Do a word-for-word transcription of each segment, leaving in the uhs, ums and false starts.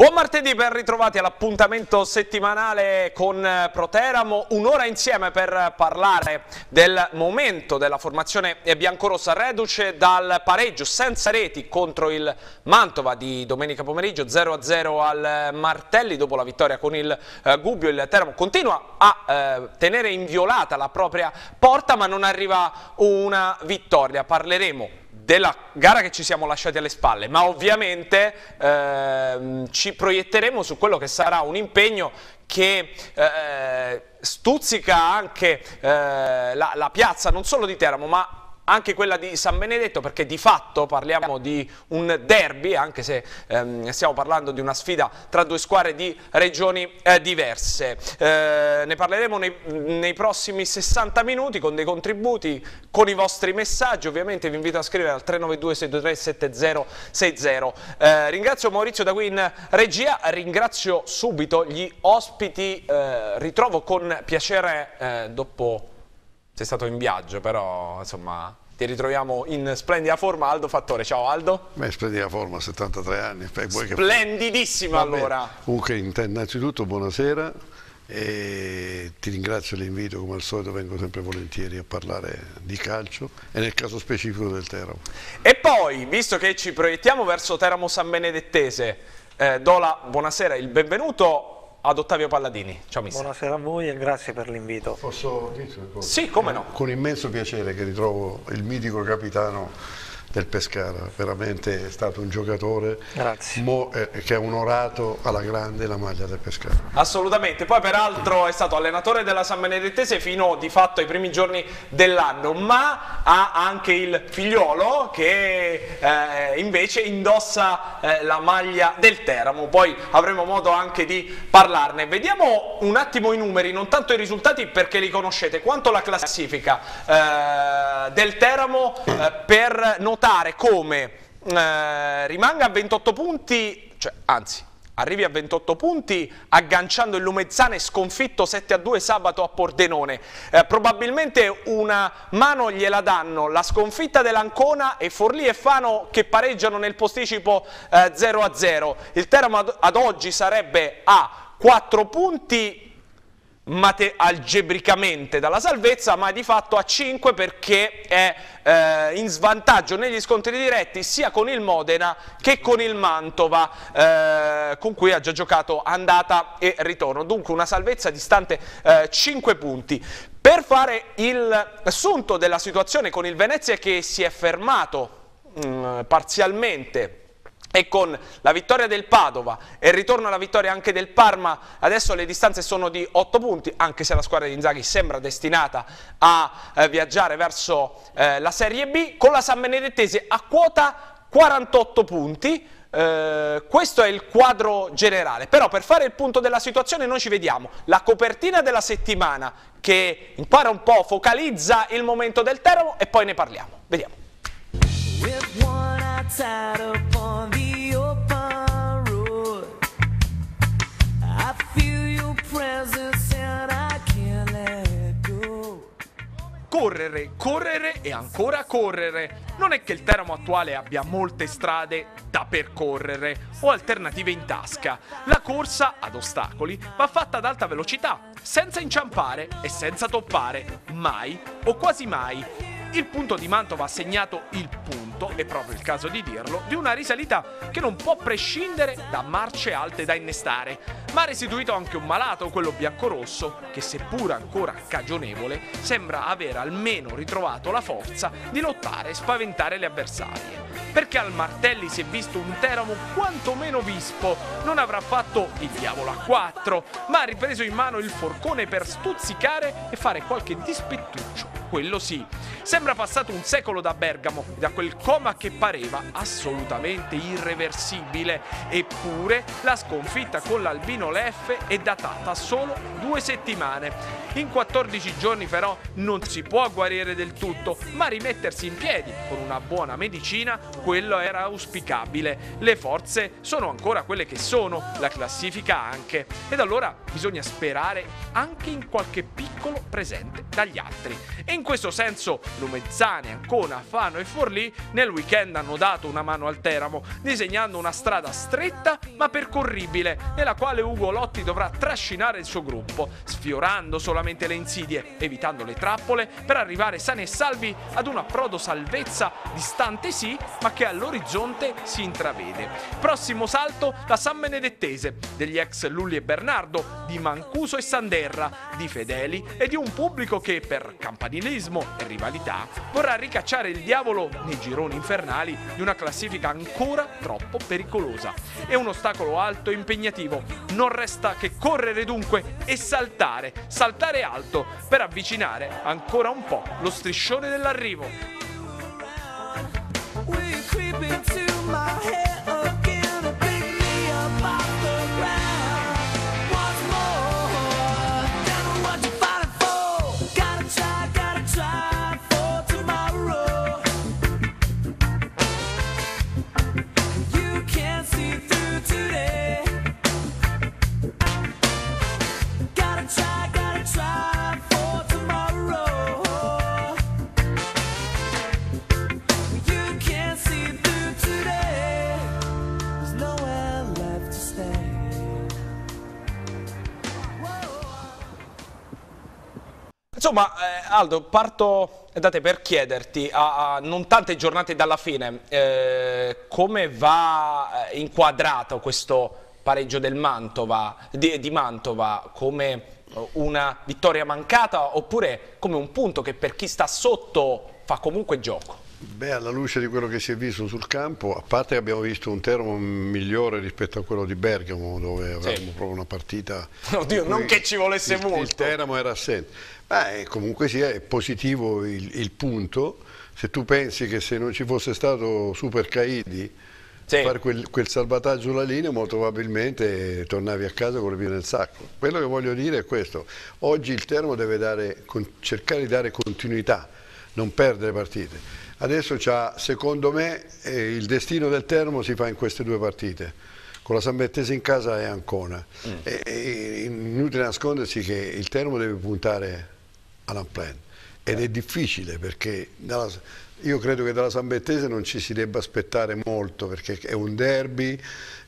Buon martedì, ben ritrovati all'appuntamento settimanale con Proteramo, un'ora insieme per parlare del momento della formazione biancorossa reduce dal pareggio senza reti contro il Mantova di domenica pomeriggio, zero a zero al Martelli. Dopo la vittoria con il eh, Gubbio, il Teramo continua a eh, tenere inviolata la propria porta, ma non arriva una vittoria. Parleremo della gara che ci siamo lasciati alle spalle, ma ovviamente ehm, ci proietteremo su quello che sarà un impegno che eh, stuzzica anche eh, la, la piazza non solo di Teramo ma anche quella di San Benedetto, perché di fatto parliamo di un derby, anche se ehm, stiamo parlando di una sfida tra due squadre di regioni eh, diverse. Eh, ne parleremo nei, nei prossimi sessanta minuti con dei contributi, con i vostri messaggi. Ovviamente vi invito a scrivere al tre nove due sei due tre sette zero sei zero. Eh, ringrazio Maurizio da qui in regia, ringrazio subito gli ospiti, eh, ritrovo con piacere eh, dopo... Sei stato in viaggio, però insomma ti ritroviamo in splendida forma. Aldo Fattore, ciao Aldo. Beh, splendida forma, settantatré anni. Splendidissima allora. Comunque innanzitutto buonasera e ti ringrazio l'invito, come al solito vengo sempre volentieri a parlare di calcio e nel caso specifico del Teramo. E poi, visto che ci proiettiamo verso Teramo San Benedettese, eh, do la buonasera, il benvenuto ad Ottavio Palladini. Ciao mister. Buonasera a voi e grazie per l'invito. Posso dire una cosa? Sì, come no. Con immenso piacere che ritrovo il mitico capitano del Pescara, veramente è stato un giocatore mo, eh, che ha onorato alla grande la maglia del Pescara. Assolutamente, poi peraltro è stato allenatore della San Benedettese fino di fatto ai primi giorni dell'anno, ma ha anche il figliolo che eh, invece indossa eh, la maglia del Teramo, poi avremo modo anche di parlarne. Vediamo un attimo i numeri, non tanto i risultati perché li conoscete, quanto la classifica eh, del Teramo eh, per notare come eh, rimanga a ventotto punti, cioè anzi arrivi a ventotto punti agganciando il Lumezzane sconfitto sette a due sabato a Pordenone. Eh, probabilmente una mano gliela danno la sconfitta dell'Ancona e Forlì e Fano che pareggiano nel posticipo eh, zero a zero. Il Teramo ad, ad oggi sarebbe a quattro punti Mate algebricamente dalla salvezza, ma di fatto a cinque perché è eh, in svantaggio negli scontri diretti sia con il Modena che con il Mantova, eh, con cui ha già giocato andata e ritorno. Dunque una salvezza distante eh, cinque punti. Per fare il sunto della situazione con il Venezia che si è fermato mh, parzialmente e con la vittoria del Padova e il ritorno alla vittoria anche del Parma, adesso le distanze sono di otto punti, anche se la squadra di Inzaghi sembra destinata a eh, viaggiare verso eh, la Serie B, con la San Benedettese a quota quarantotto punti. Eh, questo è il quadro generale, però per fare il punto della situazione noi ci vediamo la copertina della settimana che impara un po', focalizza il momento del Teramo e poi ne parliamo. Vediamo. Outside upon the open road, I feel your presence and I can't let go. Correre, correre e ancora correre. Non è che il Teramo attuale abbia molte strade da percorrere o alternative in tasca. La corsa ad ostacoli va fatta ad alta velocità, senza inciampare e senza toppare, mai o quasi mai. Il punto di Mantova ha segnato il punto, è proprio il caso di dirlo, di una risalita che non può prescindere da marce alte da innestare, ma ha restituito anche un malato, quello biancorosso, che seppur ancora cagionevole, sembra aver almeno ritrovato la forza di lottare e spaventare le avversarie. Perché al Martelli si è visto un Teramo quantomeno vispo, non avrà fatto il diavolo a quattro, ma ha ripreso in mano il forcone per stuzzicare e fare qualche dispettuccio, quello sì. Sembra passato un secolo da Bergamo, da quel coma che pareva assolutamente irreversibile, eppure la sconfitta con l'Albino Leffe è datata solo due settimane. In quattordici giorni però non si può guarire del tutto, ma rimettersi in piedi con una buona medicina, quello era auspicabile. Le forze sono ancora quelle che sono, la classifica anche, ed allora bisogna sperare anche in qualche piccolo presente dagli altri. E in questo senso Lumezzane, Ancona, Fano e Forlì nel weekend hanno dato una mano al Teramo, disegnando una strada stretta ma percorribile, nella quale Ugo Lotti dovrà trascinare il suo gruppo, sfiorando solamente le insidie, evitando le trappole, per arrivare sani e salvi ad un approdo salvezza distante sì, ma che all'orizzonte si intravede. Prossimo salto la San Benedettese, degli ex Lulli e Bernardo, di Mancuso e Sanderra, di Fedeli e di un pubblico che, per campanilismo e rivalità, vorrà ricacciare il diavolo nei gironi infernali di una classifica ancora troppo pericolosa. È un ostacolo alto e impegnativo, non resta che correre dunque e saltare, saltare alto, per avvicinare ancora un po' lo striscione dell'arrivo. Insomma, eh, Aldo, parto da te per chiederti, a, a non tante giornate dalla fine, eh, come va inquadrato questo pareggio del Mantova, di, di Mantova, come una vittoria mancata oppure come un punto che per chi sta sotto fa comunque gioco? Beh, alla luce di quello che si è visto sul campo, a parte che abbiamo visto un Teramo migliore rispetto a quello di Bergamo, dove avevamo sì. proprio una partita... Oddio, non che ci volesse il, molto. Il Teramo era assente. Beh, comunque sia, è positivo il, il punto. Se tu pensi che se non ci fosse stato Super Caidi sì. fare quel, quel salvataggio sulla linea, molto probabilmente tornavi a casa con le piede nel sacco. Quello che voglio dire è questo: oggi il Teramo deve dare, con, cercare di dare continuità, non perdere partite. Adesso c'ha, secondo me, eh, il destino del Teramo si fa in queste due partite, con la San Benedettese in casa e Ancona. Mm. E, e, inutile nascondersi che il Teramo deve puntare all'unplan ed è difficile, perché dalla, io credo che dalla San Benedettese non ci si debba aspettare molto, perché è un derby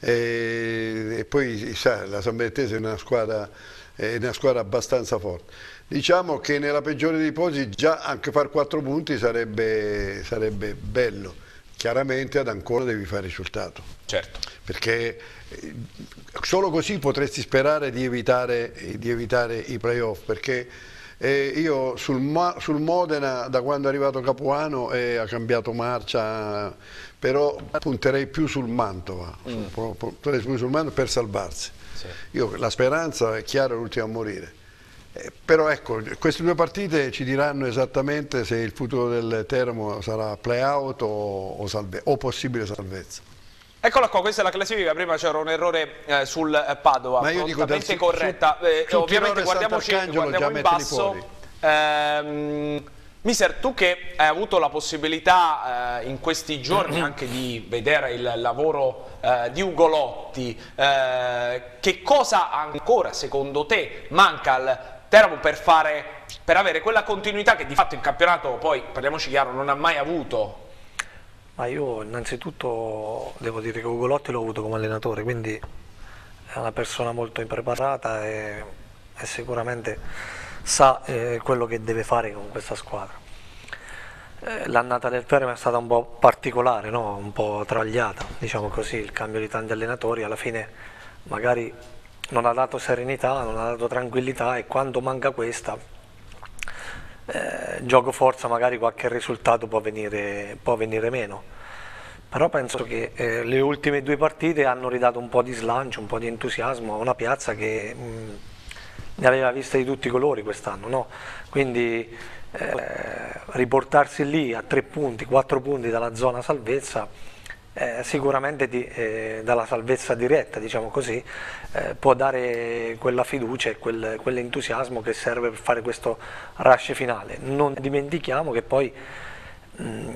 e, e poi sa, la San Benedettese è una squadra, è una squadra abbastanza forte. Diciamo che nella peggiore dei ipotesi già anche far quattro punti sarebbe, sarebbe bello. Chiaramente ad Ancona devi fare risultato, certo, perché solo così potresti sperare di evitare, di evitare i playoff, perché eh, io sul, sul Modena, da quando è arrivato Capuano, eh, ha cambiato marcia, però punterei più sul Mantova, mm. punterei più sul Mantova per salvarsi. Sì. Io, la speranza è chiaro, è l'ultima a morire. Eh, però ecco, queste due partite ci diranno esattamente se il futuro del Teramo sarà play-out o, o, salve, o possibile salvezza. Eccola qua, questa è la classifica. Prima c'era un errore eh, sul eh, Padova, ma io dico dal, corretta. Su, eh, ovviamente guardiamoci, guardiamo in basso. Ehm, Mister, tu che hai avuto la possibilità eh, in questi giorni anche di vedere il lavoro eh, di Ugo Lotti, eh, che cosa ancora secondo te manca al Teramo per, fare, per avere quella continuità che di fatto il campionato, poi parliamoci chiaro, non ha mai avuto? Ma io innanzitutto devo dire che Ugo Lotti l'ho avuto come allenatore, quindi è una persona molto impreparata e, e sicuramente sa eh, quello che deve fare con questa squadra. Eh, l'annata del Teramo è stata un po' particolare, no? Un po' travagliata, diciamo così, il cambio di tanti allenatori alla fine magari non ha dato serenità, non ha dato tranquillità, e quando manca questa, eh, gioco forza, magari qualche risultato può venire, può venire meno. Però penso che eh, le ultime due partite hanno ridato un po' di slancio, un po' di entusiasmo a una piazza che mh, ne aveva viste di tutti i colori quest'anno, no? Quindi eh, riportarsi lì a tre punti, quattro punti dalla zona salvezza, eh, sicuramente di, eh, dalla salvezza diretta, diciamo così, eh, può dare quella fiducia e quel, quell'entusiasmo che serve per fare questo rush finale. Non dimentichiamo che poi mh,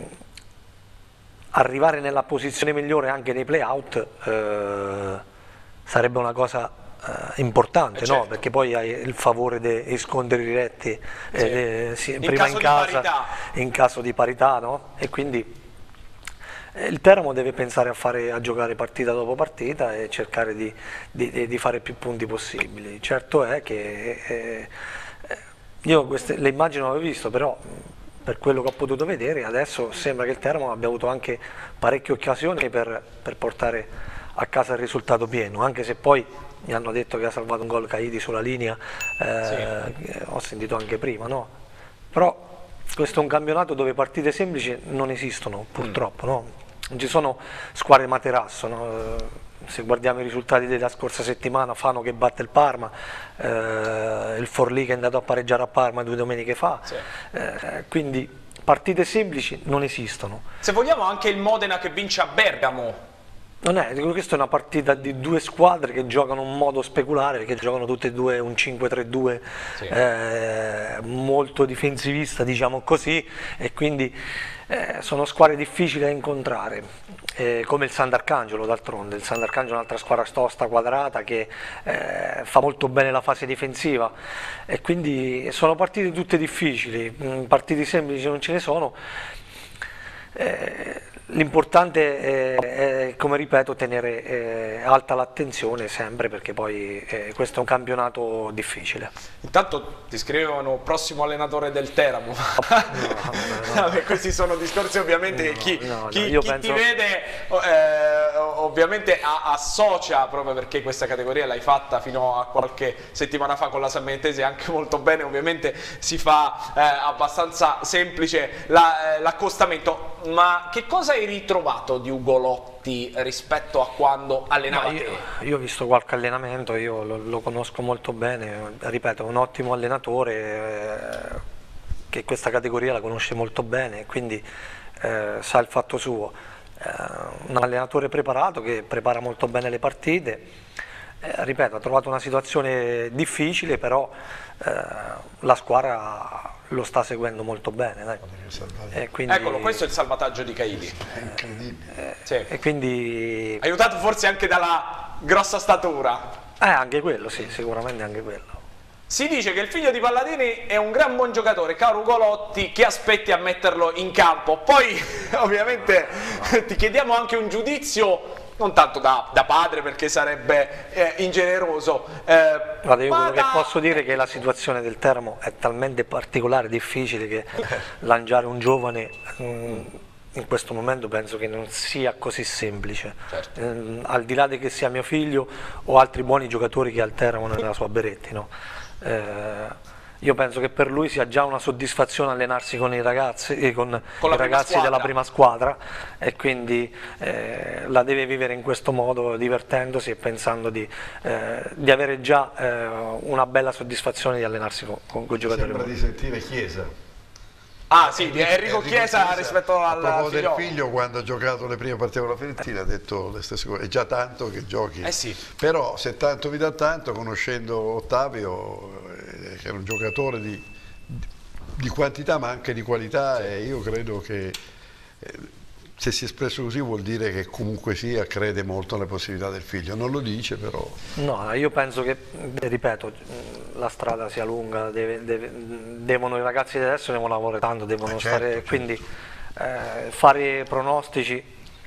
arrivare nella posizione migliore anche nei play-out eh, sarebbe una cosa eh, importante, eh certo. no? Perché poi hai il favore dei scontri diretti sì. eh, sì, in prima caso in casa, di in caso di parità, no? E quindi eh, il Teramo deve pensare a, fare, a giocare partita dopo partita e cercare di, di, di fare più punti possibili. Certo è che eh, io queste, le immagini non le ho visto, però per quello che ho potuto vedere adesso sembra che il Teramo abbia avuto anche parecchie occasioni per, per portare a casa il risultato pieno, anche se poi mi hanno detto che ha salvato un gol Caidi sulla linea, eh, sì. Ho sentito anche prima, no? Però questo è un campionato dove partite semplici non esistono, purtroppo, mm. no? Non ci sono squadre materasso, no? Se guardiamo i risultati della scorsa settimana, Fano che batte il Parma, eh, il Forlì che è andato a pareggiare a Parma due domeniche fa, sì. eh, quindi partite semplici non esistono. Se vogliamo anche il Modena che vince a Bergamo. Non è, questa è una partita di due squadre che giocano in modo speculare, che giocano tutte e due un cinque tre due sì. eh, molto difensivista, diciamo così, e quindi eh, sono squadre difficili da incontrare, eh, come il Sant'Arcangelo d'altronde. Il Sant'Arcangelo è un'altra squadra tosta, quadrata, che eh, fa molto bene la fase difensiva, e quindi sono partite tutte difficili, partite semplici non ce ne sono. Eh, L'importante è, è, come ripeto, tenere eh, alta l'attenzione sempre, perché poi eh, questo è un campionato difficile. Intanto ti scrivevano prossimo allenatore del Teramo. No, no, no. Questi sono discorsi ovviamente no, chi, no, chi, no, chi penso... ti vede eh, ovviamente associa, proprio perché questa categoria l'hai fatta fino a qualche settimana fa con la San Benedetese anche molto bene, ovviamente si fa eh, abbastanza semplice l'accostamento. La, ma che cosa hai ritrovato di Ugo Lotti rispetto a quando allenava te? Io, io ho visto qualche allenamento, io lo, lo conosco molto bene, ripeto, è un ottimo allenatore eh, che questa categoria la conosce molto bene, quindi eh, sa il fatto suo. Eh, un allenatore preparato che prepara molto bene le partite, eh, ripeto, ha trovato una situazione difficile, però eh, la squadra lo sta seguendo molto bene, dai. E quindi, eccolo, questo è il salvataggio di Caidi. È incredibile. Eh, sì. E quindi... aiutato forse anche dalla grossa statura. Eh, anche quello, sì, sicuramente anche quello. Si dice che il figlio di Palladini è un gran buon giocatore, caro Ugo Lotti, che aspetti a metterlo in campo. Poi, ovviamente, ti chiediamo anche un giudizio, non tanto da, da padre, perché sarebbe eh, ingeneroso. Eh, Guarda, io quello da... che posso dire è che la situazione del Teramo è talmente particolare, difficile, che lanciare un giovane mh, in questo momento penso che non sia così semplice. Certo. Eh, al di là di che sia mio figlio o altri buoni giocatori che al Teramo nella sua Beretti, no? Eh, io penso che per lui sia già una soddisfazione allenarsi con i ragazzi, eh, con con i ragazzi della prima squadra, e quindi eh, la deve vivere in questo modo, divertendosi e pensando di, eh, di avere già eh, una bella soddisfazione di allenarsi con, con, con i giocatori. Sembra di sentire Chiesa. Ah sì, di Enrico, Enrico Chiesa, Chiesa rispetto al a proposito del figlio, quando ha giocato le prime partite con la Fiorentina ha detto le stesse cose, è già tanto che giochi, eh sì. Però se tanto vi dà tanto, conoscendo Ottavio, eh, che è un giocatore di, di quantità ma anche di qualità, sì. E io credo che eh, se si è espresso così vuol dire che comunque sia crede molto alle possibilità del figlio, non lo dice però. No, io penso che, ripeto, la strada sia lunga, deve, deve, devono, i ragazzi di adesso devono lavorare tanto, devono eh certo, stare, certo. Quindi eh, fare pronostici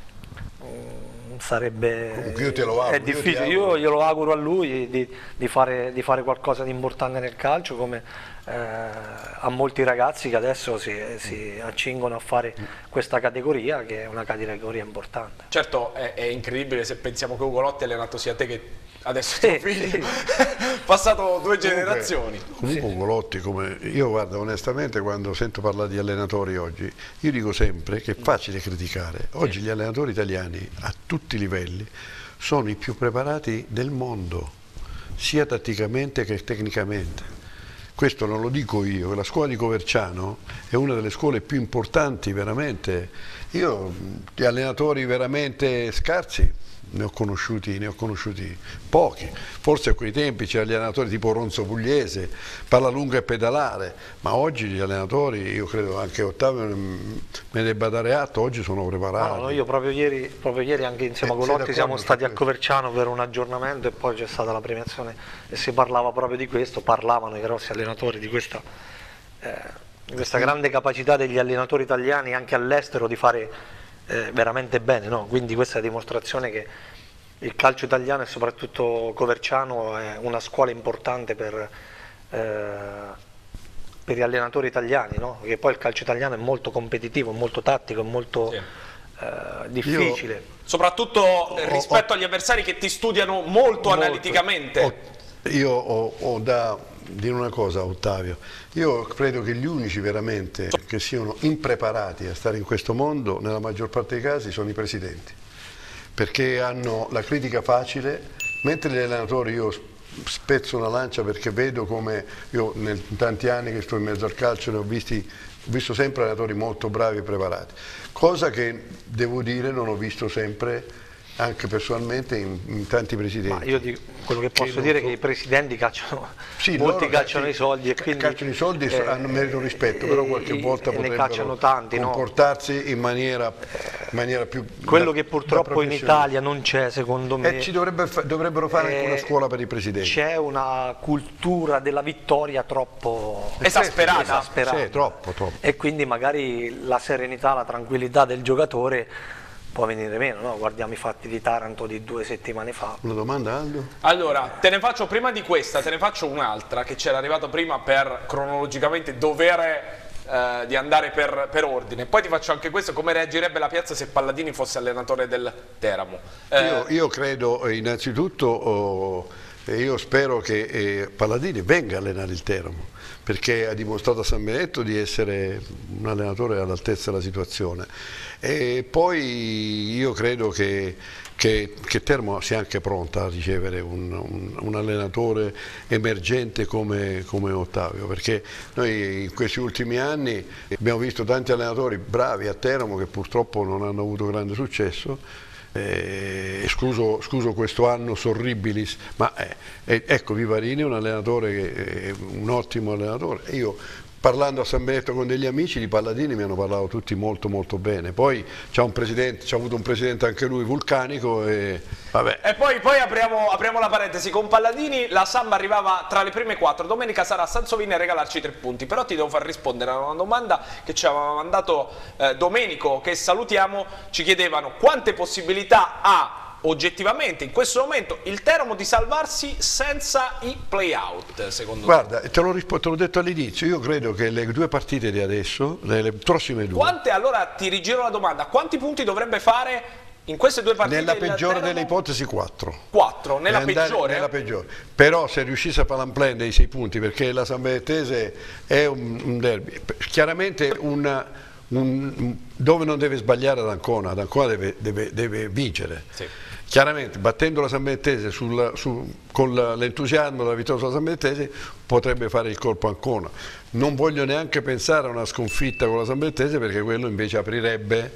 mh, sarebbe io te lo auguro, è difficile. Io, io glielo auguro a lui di, di, fare, di fare qualcosa di importante nel calcio, come eh, a molti ragazzi che adesso si, si accingono a fare questa categoria, che è una categoria importante. Certo, è, è incredibile se pensiamo che Ugo Lotti ha allenato sia te che adesso sì, tuo figlio, sì. passato due comunque, generazioni. Comunque sì. Ugo Lotti, come io guarda onestamente quando sento parlare di allenatori oggi, io dico sempre che è facile criticare. Oggi sì. Gli allenatori italiani a tutti i livelli sono i più preparati del mondo, sia tatticamente che tecnicamente. Questo non lo dico io, la scuola di Coverciano è una delle scuole più importanti veramente. Io, gli allenatori veramente scarsi, ne ho conosciuti, ne ho conosciuti pochi, forse a quei tempi c'erano gli allenatori tipo Ronzo Pugliese, palla lunga e pedalare, ma oggi gli allenatori, io credo anche Ottavio me debba dare atto, oggi sono preparati. No, no, io proprio ieri, proprio ieri anche insieme a Golotti siamo stati a Coverciano per un aggiornamento e poi c'è stata la premiazione e si parlava proprio di questo, parlavano i grossi allenatori di questa, eh, di questa grande capacità degli allenatori italiani anche all'estero di fare Eh, veramente bene, no? Quindi questa è la dimostrazione che il calcio italiano e soprattutto Coverciano è una scuola importante per, eh, per gli allenatori italiani, no? Perché poi il calcio italiano è molto competitivo, molto tattico, è molto sì. eh, difficile. Io, soprattutto ho, rispetto ho, agli avversari che ti studiano molto, molto analiticamente. Ho, io ho, ho da dire una cosa, Ottavio, io credo che gli unici veramente che siano impreparati a stare in questo mondo nella maggior parte dei casi sono i presidenti, perché hanno la critica facile, mentre gli allenatori, io spezzo una lancia perché vedo come, io in tanti anni che sto in mezzo al calcio ne ho visti, ho visto sempre allenatori molto bravi e preparati, cosa che devo dire non ho visto sempre anche personalmente in, in tanti presidenti. Ma io dico, quello che posso che dire è so... che i presidenti cacciano, sì, molti cacciano sì, i soldi e quindi cacciano i soldi eh, hanno merito rispetto, però qualche volta potrebbero tanti, comportarsi no? in, maniera, in maniera più quello che purtroppo in Italia non c'è, secondo me. E ci dovrebbe, dovrebbero fare eh, anche una scuola per i presidenti. C'è una cultura della vittoria troppo esasperata, esasperata. Sì, troppo, troppo. E quindi magari la serenità, la tranquillità del giocatore può venire meno, no? Guardiamo i fatti di Taranto di due settimane fa. Una domanda, Aldo? Allora, te ne faccio prima di questa, te ne faccio un'altra che c'era arrivata prima per cronologicamente dovere eh, di andare per, per ordine. Poi ti faccio anche questo, come reagirebbe la piazza se Palladini fosse allenatore del Teramo? Eh, io, io credo innanzitutto, oh, io spero che eh, Palladini venga a allenare il Teramo, perché ha dimostrato a San Benedetto di essere un allenatore all'altezza della situazione. E poi io credo che, che, che Teramo sia anche pronta a ricevere un, un, un allenatore emergente come, come Ottavio, perché noi in questi ultimi anni abbiamo visto tanti allenatori bravi a Teramo che purtroppo non hanno avuto grande successo. Eh, escluso, escluso questo anno Sorribilis, ma eh, eh, ecco Vivarini è un allenatore, che, è un ottimo allenatore. Io parlando a San Benedetto con degli amici di Palladini mi hanno parlato tutti molto molto bene, poi c'ha un presidente, c'ha avuto un presidente anche lui vulcanico e vabbè. E poi, poi apriamo, apriamo la parentesi, con Palladini la Samba arrivava tra le prime quattro, domenica sarà a Sansovino a regalarci tre punti, però ti devo far rispondere a una domanda che ci aveva mandato eh, Domenico, che salutiamo, ci chiedevano quante possibilità ha oggettivamente in questo momento il Teramo di salvarsi senza i play-out, secondo Guarda, te? te l'ho detto all'inizio, io credo che le due partite di adesso, le, le prossime due... Quante, allora ti rigiro la domanda, quanti punti dovrebbe fare in queste due partite? Nella peggiore delle ipotesi quattro. quattro, nella peggiore? Nella peggiore. Però se riuscisse a fare l'amplend dei sei punti, perché la San Benedettese è un, un derby, chiaramente una, un, dove non deve sbagliare ad Ancona, ad Ancona deve, deve, deve vincere. Sì. Chiaramente battendo la San Benedettese sul, su, con l'entusiasmo della vittoria sulla San Benedettese potrebbe fare il colpo Ancona. Non voglio neanche pensare a una sconfitta con la San Benedettese, perché quello invece aprirebbe,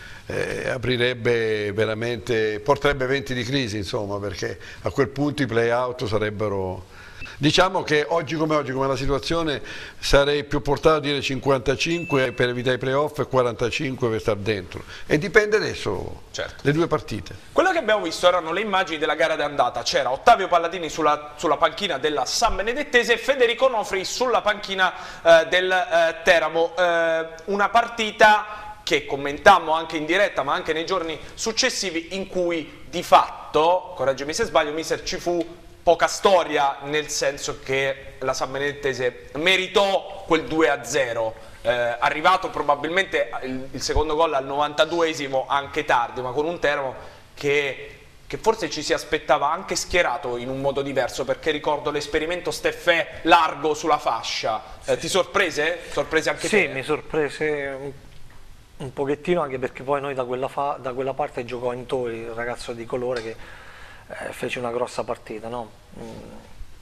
eh, aprirebbe veramente, porterebbe venti di crisi, insomma, perché a quel punto i play-out sarebbero... Diciamo che oggi come oggi, come la situazione, sarei più portato a dire cinquantacinque per evitare i playoff e quarantacinque per stare dentro. E dipende adesso, certo, le due partite. Quello che abbiamo visto erano le immagini della gara d'andata. C'era Ottavio Palladini sulla, sulla panchina della San Benedettese e Federico Nofri sulla panchina eh, del eh, Teramo. Eh, una partita che commentammo anche in diretta ma anche nei giorni successivi, in cui di fatto, correggimi se sbaglio mister, ci fu poca storia, nel senso che la San Benedettese meritò quel due a zero, eh, arrivato probabilmente il, il secondo gol al novantaduesimo, anche tardi, ma con un Teramo che, che forse ci si aspettava anche schierato in un modo diverso, perché ricordo l'esperimento Steffè largo sulla fascia. Eh, ti sorprese? Sorprese anche sì, te? Sì, mi sorprese un, un pochettino, anche perché poi noi da quella, fa, da quella parte giocò Intori, il ragazzo di colore che Eh, fece una grossa partita, no? Mm.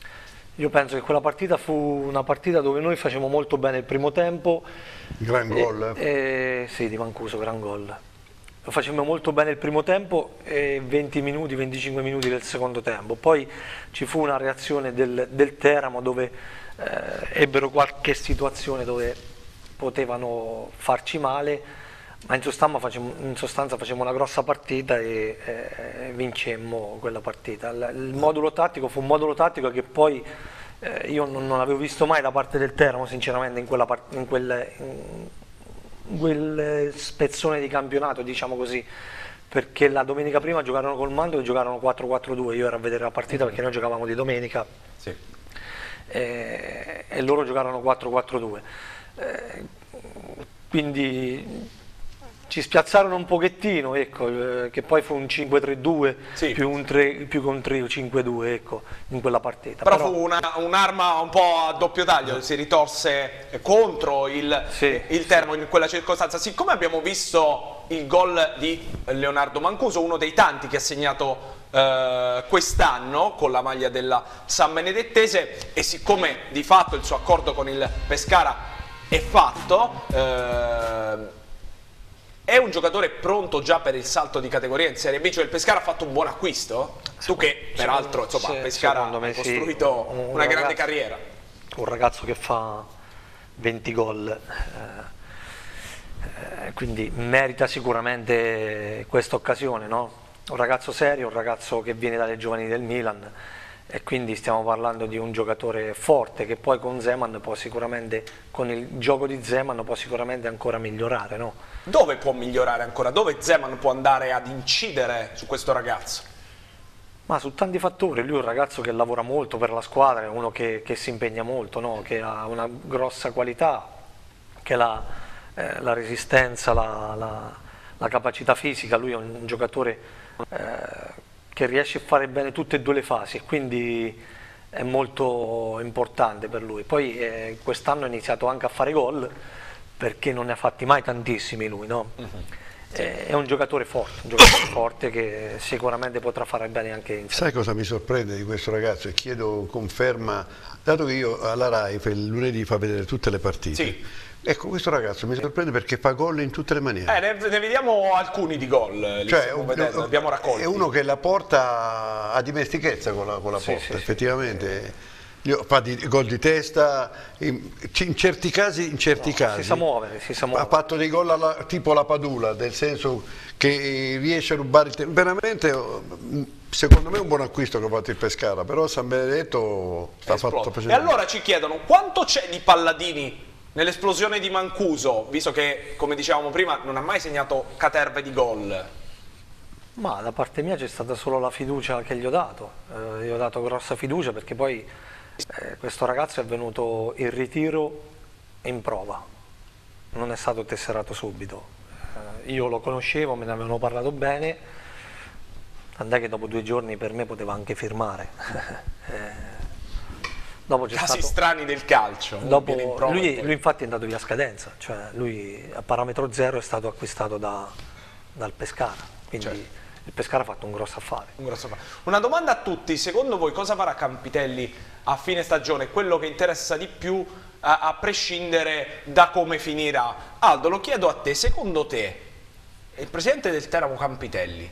Io penso che quella partita fu una partita dove noi facevamo molto bene il primo tempo. Gran gol, eh? Eh, sì, di Mancuso, gran gol. facemmo molto bene il primo tempo e venti minuti, venticinque minuti del secondo tempo. Poi ci fu una reazione del, del Teramo dove eh, ebbero qualche situazione dove potevano farci male, ma in sostanza facemmo, in sostanza facemmo una grossa partita e eh, vincemmo quella partita. Il, il modulo tattico fu un modulo tattico che poi eh, io non, non avevo visto mai da parte del Teramo, sinceramente, in quella part- in quel, in, quel spezzone di campionato, diciamo così, perché la domenica prima giocarono col Mando e giocarono quattro quattro due, io ero a vedere la partita perché noi giocavamo di domenica, sì. e, e loro giocarono quattro quattro due, eh, quindi ci spiazzarono un pochettino, ecco, eh, che poi fu un cinque tre due, sì, più, un tre, più che un tre cinque due, ecco, in quella partita. Però, Però fu un'arma un po' a doppio taglio, si ritorse contro il, sì, il Teramo in quella circostanza. Siccome abbiamo visto il gol di Leonardo Mancuso, uno dei tanti che ha segnato eh, quest'anno con la maglia della San Benedettese, e siccome di fatto il suo accordo con il Pescara è fatto, eh, è un giocatore pronto già per il salto di categoria in Serie B, cioè il Pescara ha fatto un buon acquisto? Tu che peraltro, insomma, sì, Pescara ha costruito sì, un, un una ragazzo, grande carriera. Un ragazzo che fa venti gol, eh, eh, quindi merita sicuramente questa occasione, no? Un ragazzo serio, un ragazzo che viene dalle giovani del Milan, e quindi stiamo parlando di un giocatore forte che poi con Zeman può sicuramente, con il gioco di Zeman può sicuramente ancora migliorare, no? Dove può migliorare ancora? Dove Zeman può andare ad incidere su questo ragazzo? Ma su tanti fattori. Lui è un ragazzo che lavora molto per la squadra, è uno che, che si impegna molto, no? Che ha una grossa qualità, che ha la, eh, la resistenza, la, la, la capacità fisica. Lui è un giocatore eh, che riesce a fare bene tutte e due le fasi, e quindi è molto importante per lui. Poi eh, quest'anno ha iniziato anche a fare gol, perché non ne ha fatti mai tantissimi lui, no? Uh-huh. Sì. È un giocatore forte, un giocatore forte che sicuramente potrà fare bene anche in Sai cosa mi sorprende di questo ragazzo, e chiedo conferma, dato che io alla Rai il lunedì fa vedere tutte le partite, sì, ecco, questo ragazzo mi sorprende perché fa gol in tutte le maniere. Eh, ne, ne vediamo alcuni di gol, cioè, un, vedendo, abbiamo raccolti. È uno che la porta a dimestichezza con la, con la sì, porta, sì, effettivamente. Sì. Io, fa di, gol di testa, in, in certi casi, in certi no, casi si sa muovere, si sa muovere. Ha fatto dei gol alla, tipo la Padula, nel senso che riesce a rubare il tempo. Veramente, secondo me è un buon acquisto che ha fatto il Pescara, però San Benedetto sta fatto facendo. E allora ci chiedono quanto c'è di Palladini nell'esplosione di Mancuso, visto che, come dicevamo prima, non ha mai segnato caterve di gol. Ma da parte mia c'è stata solo la fiducia che gli ho dato, eh, gli ho dato grossa fiducia, perché poi eh, questo ragazzo è venuto in ritiro in prova, non è stato tesserato subito. Eh, io lo conoscevo, me ne avevano parlato bene, tant'è che dopo due giorni per me poteva anche firmare. eh, dopo Casi stato, strani del calcio. Dopo, lui, lui infatti è andato via a scadenza, cioè lui a parametro zero è stato acquistato da, dal Pescara, quindi certo, il Pescara ha fatto un grosso affare. Un grosso affare. Una domanda a tutti: secondo voi cosa farà Campitelli a fine stagione? Quello che interessa di più a, a prescindere da come finirà. Aldo, lo chiedo a te, secondo te il presidente del Teramo Campitelli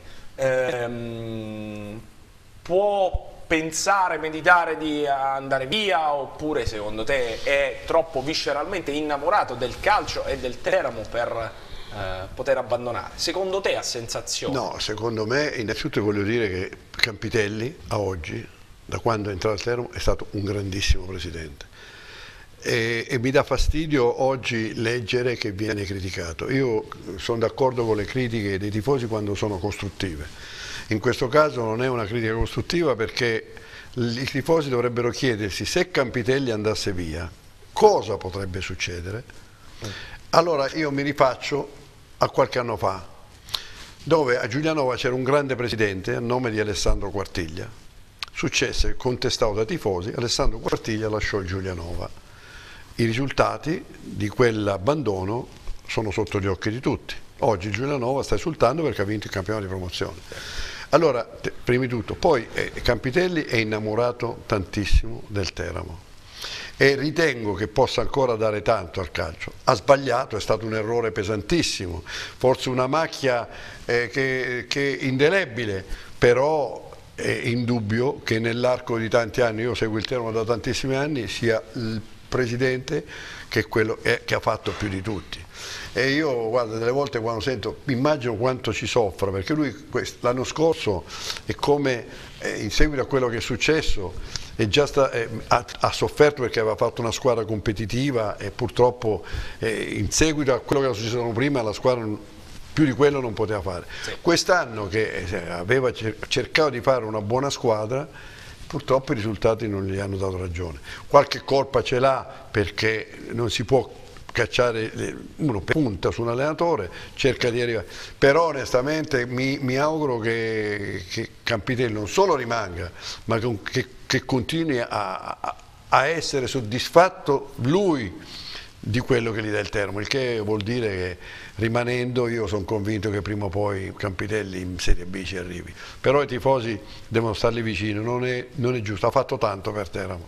ehm, può pensare, meditare di andare via, oppure secondo te è troppo visceralmente innamorato del calcio e del Teramo per eh, poter abbandonare? Secondo te ha sensazioni? No, secondo me innanzitutto voglio dire che Campitelli a oggi, da quando è entrato al Teramo, è stato un grandissimo presidente e, e mi dà fastidio oggi leggere che viene criticato. Io sono d'accordo con le critiche dei tifosi quando sono costruttive. In questo caso non è una critica costruttiva, perché i tifosi dovrebbero chiedersi: se Campitelli andasse via, cosa potrebbe succedere? Allora io mi rifaccio a qualche anno fa, dove a Giulianova c'era un grande presidente a nome di Alessandro Quartiglia. Successe, contestato dai tifosi, Alessandro Quartiglia lasciò il Giulianova. I risultati di quell'abbandono sono sotto gli occhi di tutti. Oggi il Giulianova sta esultando perché ha vinto il campionato di promozione. Allora, prima di tutto, poi eh, Campitelli è innamorato tantissimo del Teramo e ritengo che possa ancora dare tanto al calcio. Ha sbagliato, è stato un errore pesantissimo, forse una macchia eh, che, che indelebile, però è indubbio che nell'arco di tanti anni, io seguo il Teramo da tantissimi anni, sia il presidente che è quello è, che ha fatto più di tutti. E io, guarda, delle volte quando sento, immagino quanto ci soffra, perché lui l'anno scorso è come eh, in seguito a quello che è successo è già sta, eh, ha, ha sofferto perché aveva fatto una squadra competitiva e purtroppo eh, in seguito a quello che era successo prima la squadra più di quello non poteva fare. Sì. Quest'anno che aveva cercato di fare una buona squadra, purtroppo i risultati non gli hanno dato ragione. Qualche colpa ce l'ha perché non si può cacciare, uno punta su un allenatore, cerca di arrivare, però onestamente mi, mi auguro che, che Campitelli non solo rimanga, ma che, che continui a, a, a essere soddisfatto lui di quello che gli dà il Teramo, il che vuol dire che rimanendo io sono convinto che prima o poi Campitelli in Serie B ci arrivi, però i tifosi devono stargli vicino, non è, non è giusto, ha fatto tanto per Teramo.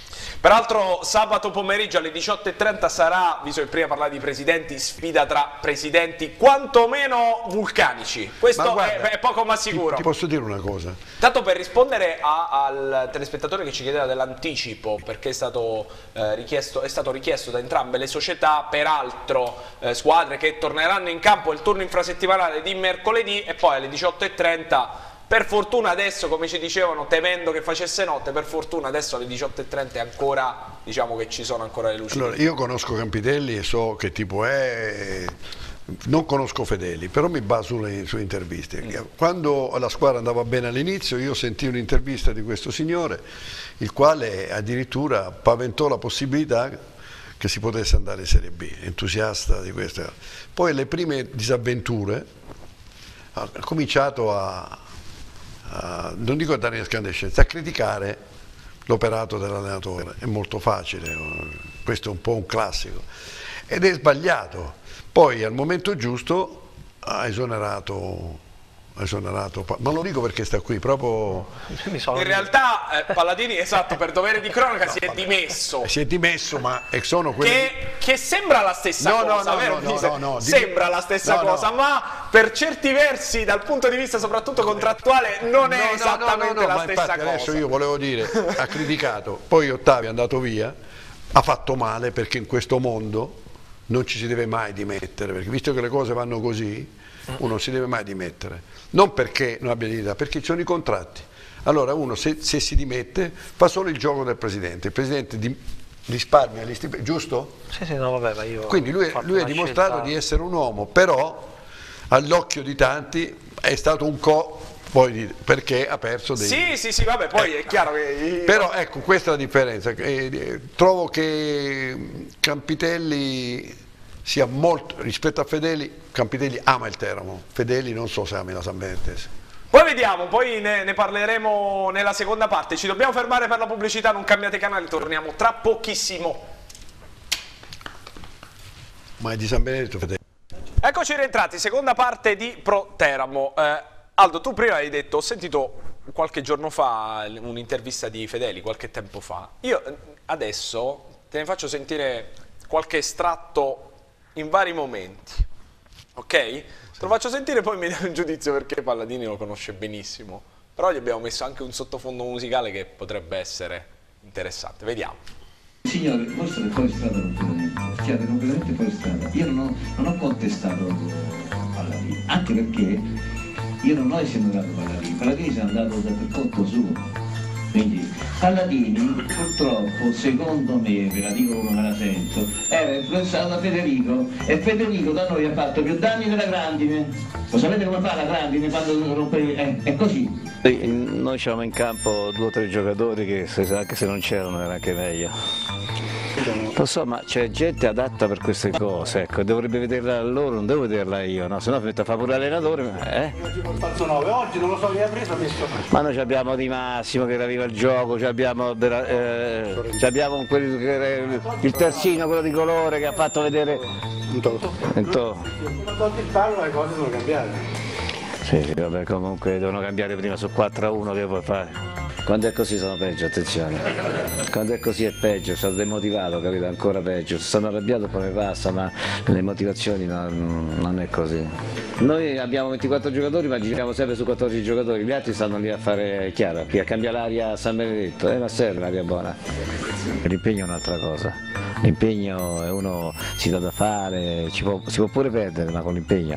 Peraltro sabato pomeriggio alle diciotto e trenta sarà, visto che prima parlavi di presidenti, sfida tra presidenti quantomeno vulcanici, questo ma guarda, è, è poco ma sicuro. Ti, ti posso dire una cosa? Tanto per rispondere a, al telespettatore che ci chiedeva dell'anticipo, perché è stato, eh, richiesto, è stato richiesto da entrambe le società, peraltro eh, squadre che torneranno in campo il turno infrasettimanale di mercoledì e poi alle diciotto e trenta. Per fortuna adesso, come ci dicevano, temendo che facesse notte, per fortuna adesso alle diciotto e trenta è ancora, diciamo che ci sono ancora le luci. Allora, io conosco Campitelli e so che tipo è, non conosco Fedeli, però mi baso sulle sue interviste. Mm. Quando la squadra andava bene all'inizio, io sentii un'intervista di questo signore, il quale addirittura paventò la possibilità che si potesse andare in Serie B, entusiasta di questa. Poi le prime disavventure ha cominciato a Uh, non dico a dare incandescenza, a criticare l'operato dell'allenatore, è molto facile, questo è un po' un classico ed è sbagliato, poi al momento giusto ha esonerato, ha esonerato ma lo dico perché sta qui proprio in realtà eh, Palladini, esatto, per dovere di cronaca no, si è vabbè. dimesso si è dimesso ma sono quelli che, che sembra la stessa no, cosa no, vero? No, no, no, no, sembra la stessa no, cosa no. ma per certi versi dal punto di vista soprattutto contrattuale non è no, esattamente no, no, no, la ma stessa cosa. Adesso io volevo dire, ha criticato, poi Ottavio è andato via, ha fatto male perché in questo mondo non ci si deve mai dimettere, perché visto che le cose vanno così uno non si deve mai dimettere, non perché non abbia dignità, perché ci sono i contratti. Allora uno se, se si dimette fa solo il gioco del presidente, il presidente di, risparmia gli stipendi, giusto? Sì, sì, no, vabbè, ma io quindi lui, lui ha dimostrato scelta... di essere un uomo, però all'occhio di tanti è stato un co' poi perché ha perso dei... Sì, sì, sì, vabbè, poi eh, è chiaro che... Però ecco, questa è la differenza. Eh, trovo che Campitelli sia molto, rispetto a Fedeli, Campitelli ama il Teramo, Fedeli non so se ami la San Benedetese. Poi vediamo, poi ne, ne parleremo nella seconda parte, ci dobbiamo fermare per la pubblicità, non cambiate canale, torniamo tra pochissimo. Ma è di San Benedetto Fedeli. Eccoci rientrati, seconda parte di Pro Teramo. Eh, Aldo, tu prima hai detto, ho sentito qualche giorno fa un'intervista di Fedeli, qualche tempo fa. Io adesso te ne faccio sentire qualche estratto in vari momenti, ok? Te lo faccio sentire e poi mi dai un giudizio perché Palladini lo conosce benissimo. Però gli abbiamo messo anche un sottofondo musicale che potrebbe essere interessante, vediamo. Signore, voi state fuori strada completamente, siete completamente fuori strada. Io non ho, non ho contestato Palladini, anche perché io non ho esonerato Palladini, Palladini si è andato da per conto suo. Quindi Palladini purtroppo, secondo me, ve la dico come me la sento, era influenzato da Federico e Federico da noi ha fatto più danni della Grandine. Lo sapete come fa la Grandine quando rompe? È, è così. Noi c'avevamo in campo due o tre giocatori che anche se non c'erano era anche meglio. Lo so, ma c'è gente adatta per queste cose, ecco, dovrebbe vederla loro, non devo vederla io, no? Se no mi metto a fare pure l'allenatore, eh? Oggi non lo so chi ha preso, ha messo. Ma noi abbiamo Di Massimo che arriva il gioco, abbiamo, eh, abbiamo quello che era il terzino, quello di colore che ha fatto vedere. Intanto. Quando tolti il palo le cose sono cambiate. Sì, sì, vabbè, comunque devono cambiare prima su quattro a uno che puoi fare. Quando è così sono peggio, attenzione. Quando è così è peggio, sono demotivato, capito? Ancora peggio. Sono arrabbiato poi basta, ma le motivazioni no, non è così. Noi abbiamo ventiquattro giocatori, ma giriamo sempre su quattordici giocatori, gli altri stanno lì a fare chiaro, a cambiare l'aria a San Benedetto, e eh, ma serve l'aria buona. L'impegno è un'altra cosa. L'impegno è uno si dà da fare, ci può, si può pure perdere, ma con l'impegno.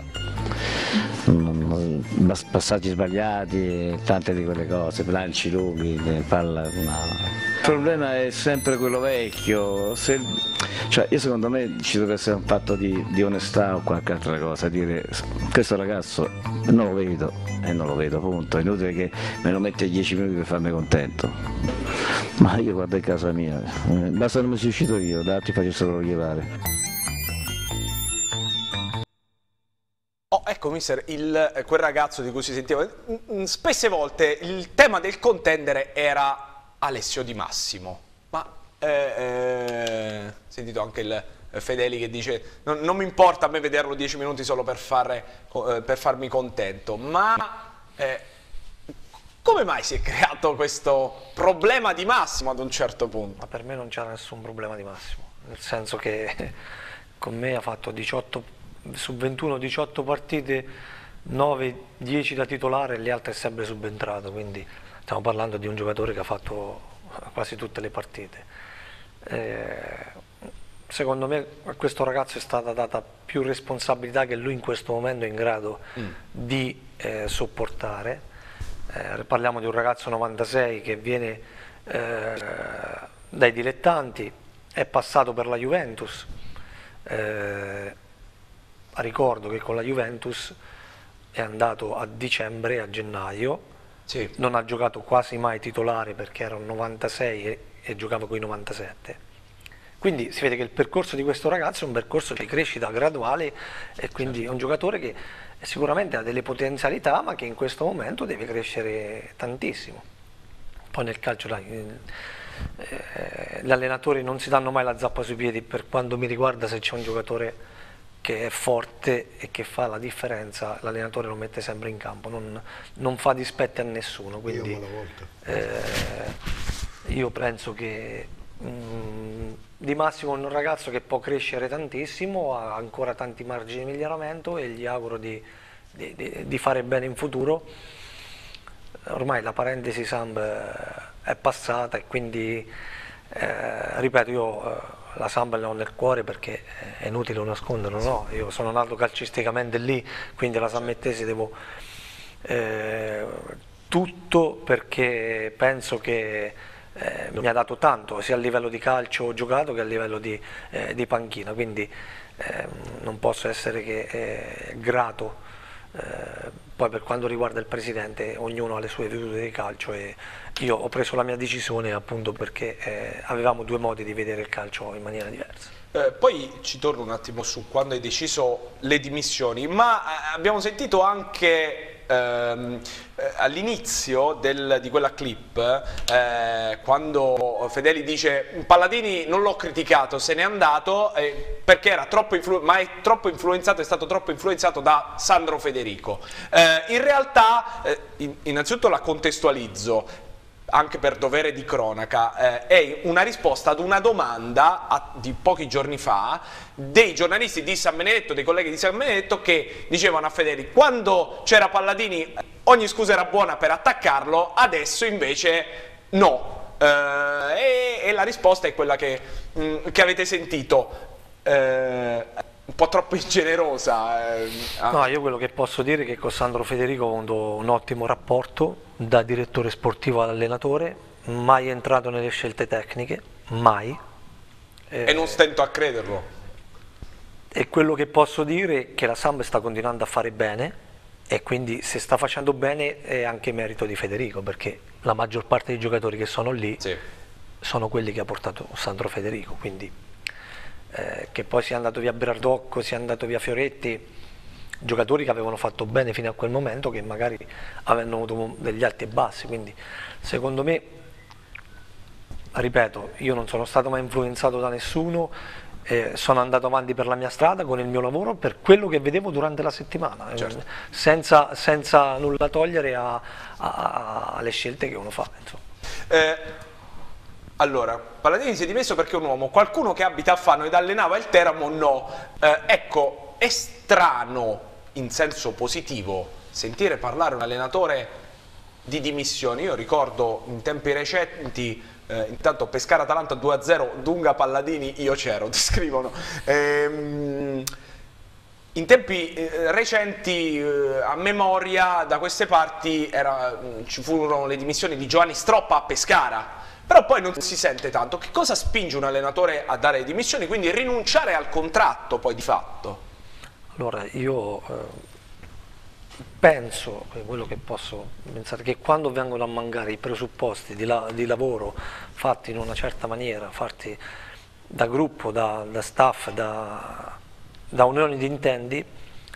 Passaggi sbagliati, tante di quelle cose, lanci lunghi, palla, no. Il problema è sempre quello vecchio, se, cioè io secondo me ci deve essere un fatto di, di onestà o qualche altra cosa, dire questo ragazzo non lo vedo e non lo vedo, punto, è inutile che me lo mette dieci minuti per farmi contento, ma io guardo in casa mia, basta che non mi sia uscito io, da altri facessero llevare. Oh, ecco, mister, il, quel ragazzo di cui si sentiva, spesse volte il tema del contendere era Alessio Di Massimo, ma eh, eh, sentito anche il Fedeli che dice non, non mi importa a me vederlo dieci minuti solo per, fare, eh, per farmi contento, ma eh, come mai si è creato questo problema di Massimo ad un certo punto? Ma per me non c'era nessun problema di Massimo, nel senso che con me ha fatto diciotto su ventuno diciotto partite, nove dieci da titolare e le altre è sempre subentrato, quindi stiamo parlando di un giocatore che ha fatto quasi tutte le partite. Eh, secondo me a questo ragazzo è stata data più responsabilità che lui in questo momento è in grado mm. di eh, sopportare. Eh, parliamo di un ragazzo novantasei che viene eh, dai dilettanti, è passato per la Juventus. Eh, Ricordo che con la Juventus è andato a dicembre, a gennaio, sì. Non ha giocato quasi mai titolare perché era un novantasei e, e giocava con i novantasette. Quindi si vede che il percorso di questo ragazzo è un percorso di crescita graduale e quindi certo. È un giocatore che sicuramente ha delle potenzialità ma che in questo momento deve crescere tantissimo. Poi nel calcio dai, eh, gli allenatori non si danno mai la zappa sui piedi per quanto mi riguarda, se c'è un giocatore che è forte e che fa la differenza, l'allenatore lo mette sempre in campo, non, non fa dispetti a nessuno, quindi io, eh, io penso che mh, Di Massimo è un ragazzo che può crescere tantissimo, ha ancora tanti margini di miglioramento e gli auguro di, di, di, di fare bene in futuro. Ormai la parentesi Samb è passata e quindi, eh, ripeto, io eh, la Samb l'ho nel cuore perché è inutile nasconderlo, no? Io sono nato calcisticamente lì, quindi alla Sammettese devo eh, tutto perché penso che eh, mi ha dato tanto, sia a livello di calcio giocato che a livello di, eh, di panchina, quindi eh, non posso essere che eh, grato. Eh, poi per quanto riguarda il presidente, ognuno ha le sue vedute di calcio e io ho preso la mia decisione appunto perché eh, avevamo due modi di vedere il calcio in maniera diversa. Eh, poi ci torno un attimo su quando hai deciso le dimissioni, ma eh, abbiamo sentito anche ehm, eh, all'inizio di quella clip eh, quando Fedeli dice Palladini non l'ho criticato, se n'è andato eh, perché era troppo influenzato, ma è troppo influenzato, è stato troppo influenzato da Sandro Federico. Eh, in realtà, eh, in, innanzitutto la contestualizzo, anche per dovere di cronaca, eh, è una risposta ad una domanda a, di pochi giorni fa dei giornalisti di San Benedetto, dei colleghi di San Benedetto che dicevano a Fedeli quando c'era Palladini ogni scusa era buona per attaccarlo, adesso invece no. Eh, e, e la risposta è quella che, mh, che avete sentito. Eh, un po' troppo ingenerosa. Eh. No, io quello che posso dire è che con Sandro Federico ho avuto un ottimo rapporto da direttore sportivo all'allenatore, mai entrato nelle scelte tecniche, mai. E eh, non stento a crederlo. E quello che posso dire è che la Samb sta continuando a fare bene e quindi se sta facendo bene è anche merito di Federico, perché la maggior parte dei giocatori che sono lì sì. sono quelli che ha portato Sandro Federico, quindi Eh, che poi sia andato via Bradocco, sia andato via Fioretti, giocatori che avevano fatto bene fino a quel momento, che magari avevano avuto degli alti e bassi, quindi secondo me, ripeto, io non sono stato mai influenzato da nessuno, eh, sono andato avanti per la mia strada con il mio lavoro, per quello che vedevo durante la settimana, certo. eh, senza, senza nulla togliere a, a, a, alle scelte che uno fa, insomma. Eh, allora, Palladini si è dimesso perché è un uomo, qualcuno che abita a Fano ed allenava il Teramo no. Eh, ecco, è strano in senso positivo sentire parlare un allenatore di dimissioni. Io ricordo in tempi recenti, eh, intanto Pescara-Atalanta due a zero, Dunga Palladini, io c'ero, ti scrivono. Ehm, in tempi eh, recenti, eh, a memoria, da queste parti era, ci furono le dimissioni di Giovanni Stroppa a Pescara. Però poi non si sente tanto. Che cosa spinge un allenatore a dare le dimissioni, quindi rinunciare al contratto poi di fatto? Allora, io eh, penso, quello che posso pensare, che quando vengono a mancare i presupposti di, la, di lavoro fatti in una certa maniera, fatti da gruppo, da, da staff, da, da unioni di intendi,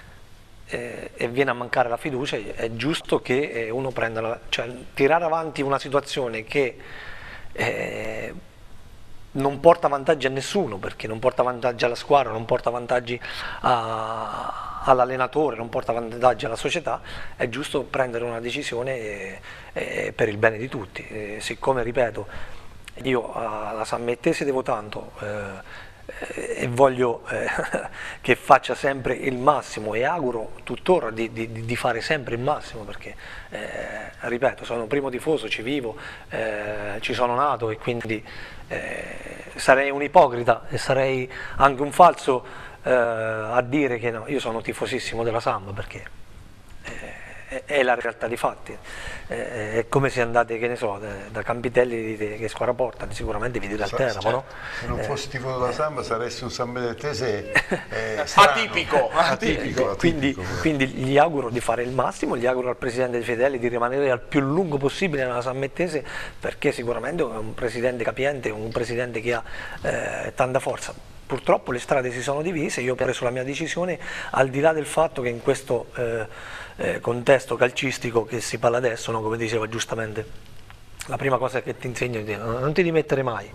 eh, e viene a mancare la fiducia, è giusto che eh, uno prenda, la, cioè tirare avanti una situazione che Eh, non porta vantaggi a nessuno, perché non porta vantaggi alla squadra, non porta vantaggi all'allenatore, non porta vantaggi alla società. È giusto prendere una decisione eh, eh, per il bene di tutti. Eh, siccome, ripeto, io alla Sammettese devo tanto eh, e voglio eh, che faccia sempre il massimo, e auguro tuttora di, di, di fare sempre il massimo, perché eh, ripeto, sono primo tifoso, ci vivo, eh, ci sono nato, e quindi eh, sarei un ipocrita e sarei anche un falso eh, a dire che no, io sono tifosissimo della Samp, perché eh, è la realtà dei fatti. È come se andate, che ne so, da Campitelli, dite che squadra porta, sicuramente vi dite al Teramo, no? Se non fossi tifoso della Samp saresti un sambenettese eh, atipico, atipico, quindi, atipico. quindi gli auguro di fare il massimo, gli auguro al presidente De Fedeli di rimanere al più lungo possibile nella Sammettese, perché sicuramente è un presidente capiente, un presidente che ha eh, tanta forza. Purtroppo le strade si sono divise, io ho preso la mia decisione, al di là del fatto che in questo eh, Eh, contesto calcistico che si parla adesso, no? Come diceva giustamente, la prima cosa che ti insegno è non ti dimettere mai,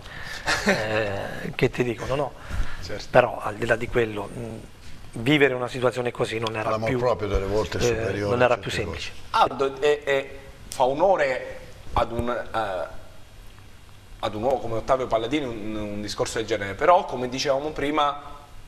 eh, che ti dicono, no? Certo. Però al di là di quello, mh, vivere una situazione così non era più, proprio delle volte eh, non era più semplice. Aldo, e, e fa onore ad un, uh, ad un uomo come Ottavio Palladini un, un discorso del genere, però come dicevamo prima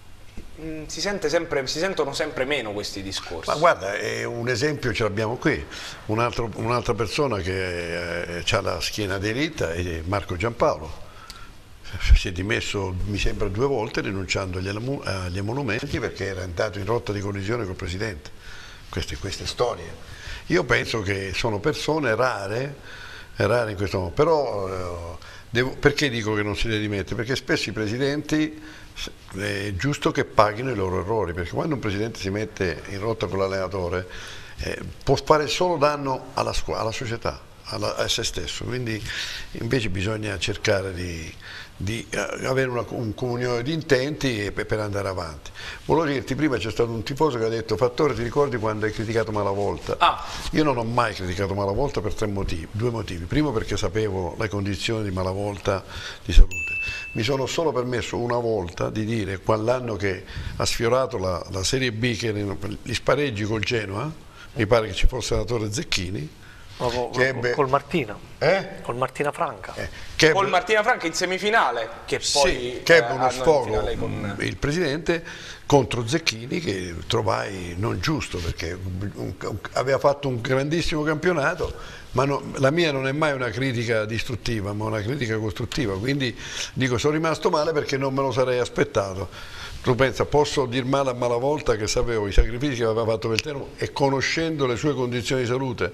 Si, sente sempre, si sentono sempre meno questi discorsi. Ma guarda, è un esempio ce l'abbiamo qui, un'altra un persona che eh, ha la schiena diritta è Marco Giampaolo. Si è dimesso, mi sembra, due volte rinunciando agli, agli emolumenti perché era andato in rotta di collisione col Presidente. Queste, queste storie. Io penso che sono persone rare, rare in questo modo, però eh, devo, perché dico che non si deve dimettere? Perché spesso i Presidenti è giusto che paghino i loro errori, perché quando un presidente si mette in rotta con l'allenatore eh, può fare solo danno alla, squadra, alla società, alla, a se stesso, quindi invece bisogna cercare di, di uh, avere una, un comunione di intenti per, per andare avanti. Volevo dirti, prima c'è stato un tifoso che ha detto: Fattore, ti ricordi quando hai criticato Malavolta? Ah. Io non ho mai criticato Malavolta per tre motivi, due motivi. Primo, perché sapevo le condizioni di Malavolta di salute. Mi sono solo permesso una volta di dire, quell'anno che ha sfiorato la, la Serie B, che gli spareggi col Genoa, mi pare che ci fosse l'allenatore Zecchini, Ma co, che co, ebbe, col Martina, eh? col Martina Franca, eh, che col ebbe, Martina Franca in semifinale, che poi sì, che ebbe eh, uno sfogo con... il presidente contro Zecchini, che trovai non giusto, perché un, un, aveva fatto un grandissimo campionato, ma no, la mia non è mai una critica distruttiva, ma una critica costruttiva, quindi dico, sono rimasto male perché non me lo sarei aspettato. Tu pensa, posso dir male a Malavolta che sapevo i sacrifici che aveva fatto per il Teramo e conoscendo le sue condizioni di salute,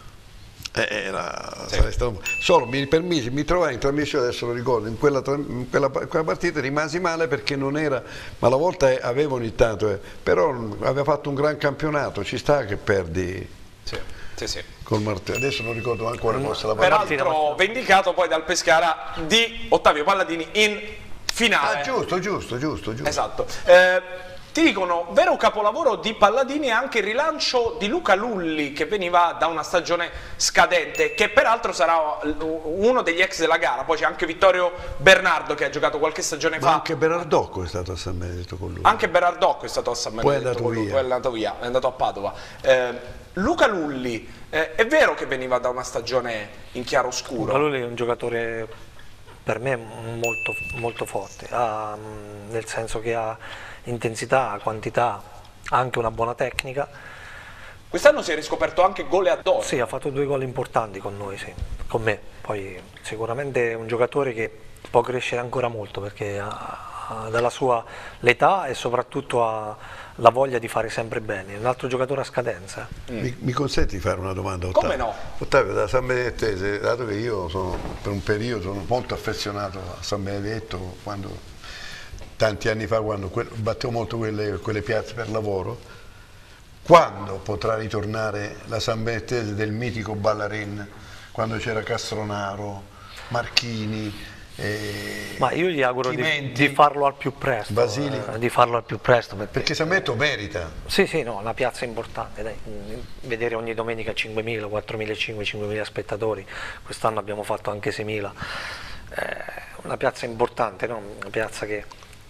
era, sì. stato... solo mi permisi, mi trovai in trasmissione, adesso lo ricordo, in quella, in quella, in quella partita rimasi male perché non era, ma la volta aveva ogni tanto, eh, però aveva fatto un gran campionato, ci sta che perdi. Sì. Sì, sì. Col Martino. Adesso non ricordo ancora forse la partita. Peraltro vendicato poi dal Pescara di Ottavio Palladini in finale. Ah, giusto, giusto, giusto, giusto. Esatto. Eh, ti dicono vero capolavoro di Palladini e anche il rilancio di Luca Lulli, che veniva da una stagione scadente, che peraltro sarà uno degli ex della gara. Poi c'è anche Vittorio Bernardo che ha giocato qualche stagione Ma fa. anche Berardocco è stato a San Benedetto con lui. Anche Berardocco è stato a San Benedetto, poi è andato con lui, via. poi è andato via, è andato a Padova. Eh, Luca Lulli, eh, è vero che veniva da una stagione in chiaroscuro? Luca Lulli è un giocatore per me molto, molto forte, ha, nel senso che ha intensità, quantità, ha anche una buona tecnica. Quest'anno si è riscoperto anche goleador. Sì, ha fatto due gol importanti con noi, sì, con me. Poi sicuramente è un giocatore che può crescere ancora molto perché ha, ha dalla sua l'età e soprattutto ha la voglia di fare sempre bene. È un altro giocatore a scadenza. Mm. Mi, mi consenti di fare una domanda, Ottavio? Come no? Ottavio, da San Benedettese, dato che io sono per un periodo sono molto affezionato a San Benedetto, quando, tanti anni fa, quando que, battevo molto quelle, quelle piazze per lavoro, quando potrà ritornare la San Benedettese del mitico Ballarin, quando c'era Castronaro, Marchini? Eh, Ma io gli auguro di, di farlo al più presto, eh, di farlo al più presto perché, perché San Benedetto merita. Sì, sì, no, una piazza importante, dai. Vedere ogni domenica cinquemila, quattromilacinquecento, cinquemila spettatori, quest'anno abbiamo fatto anche seimila, eh, una piazza importante, no? Una piazza che,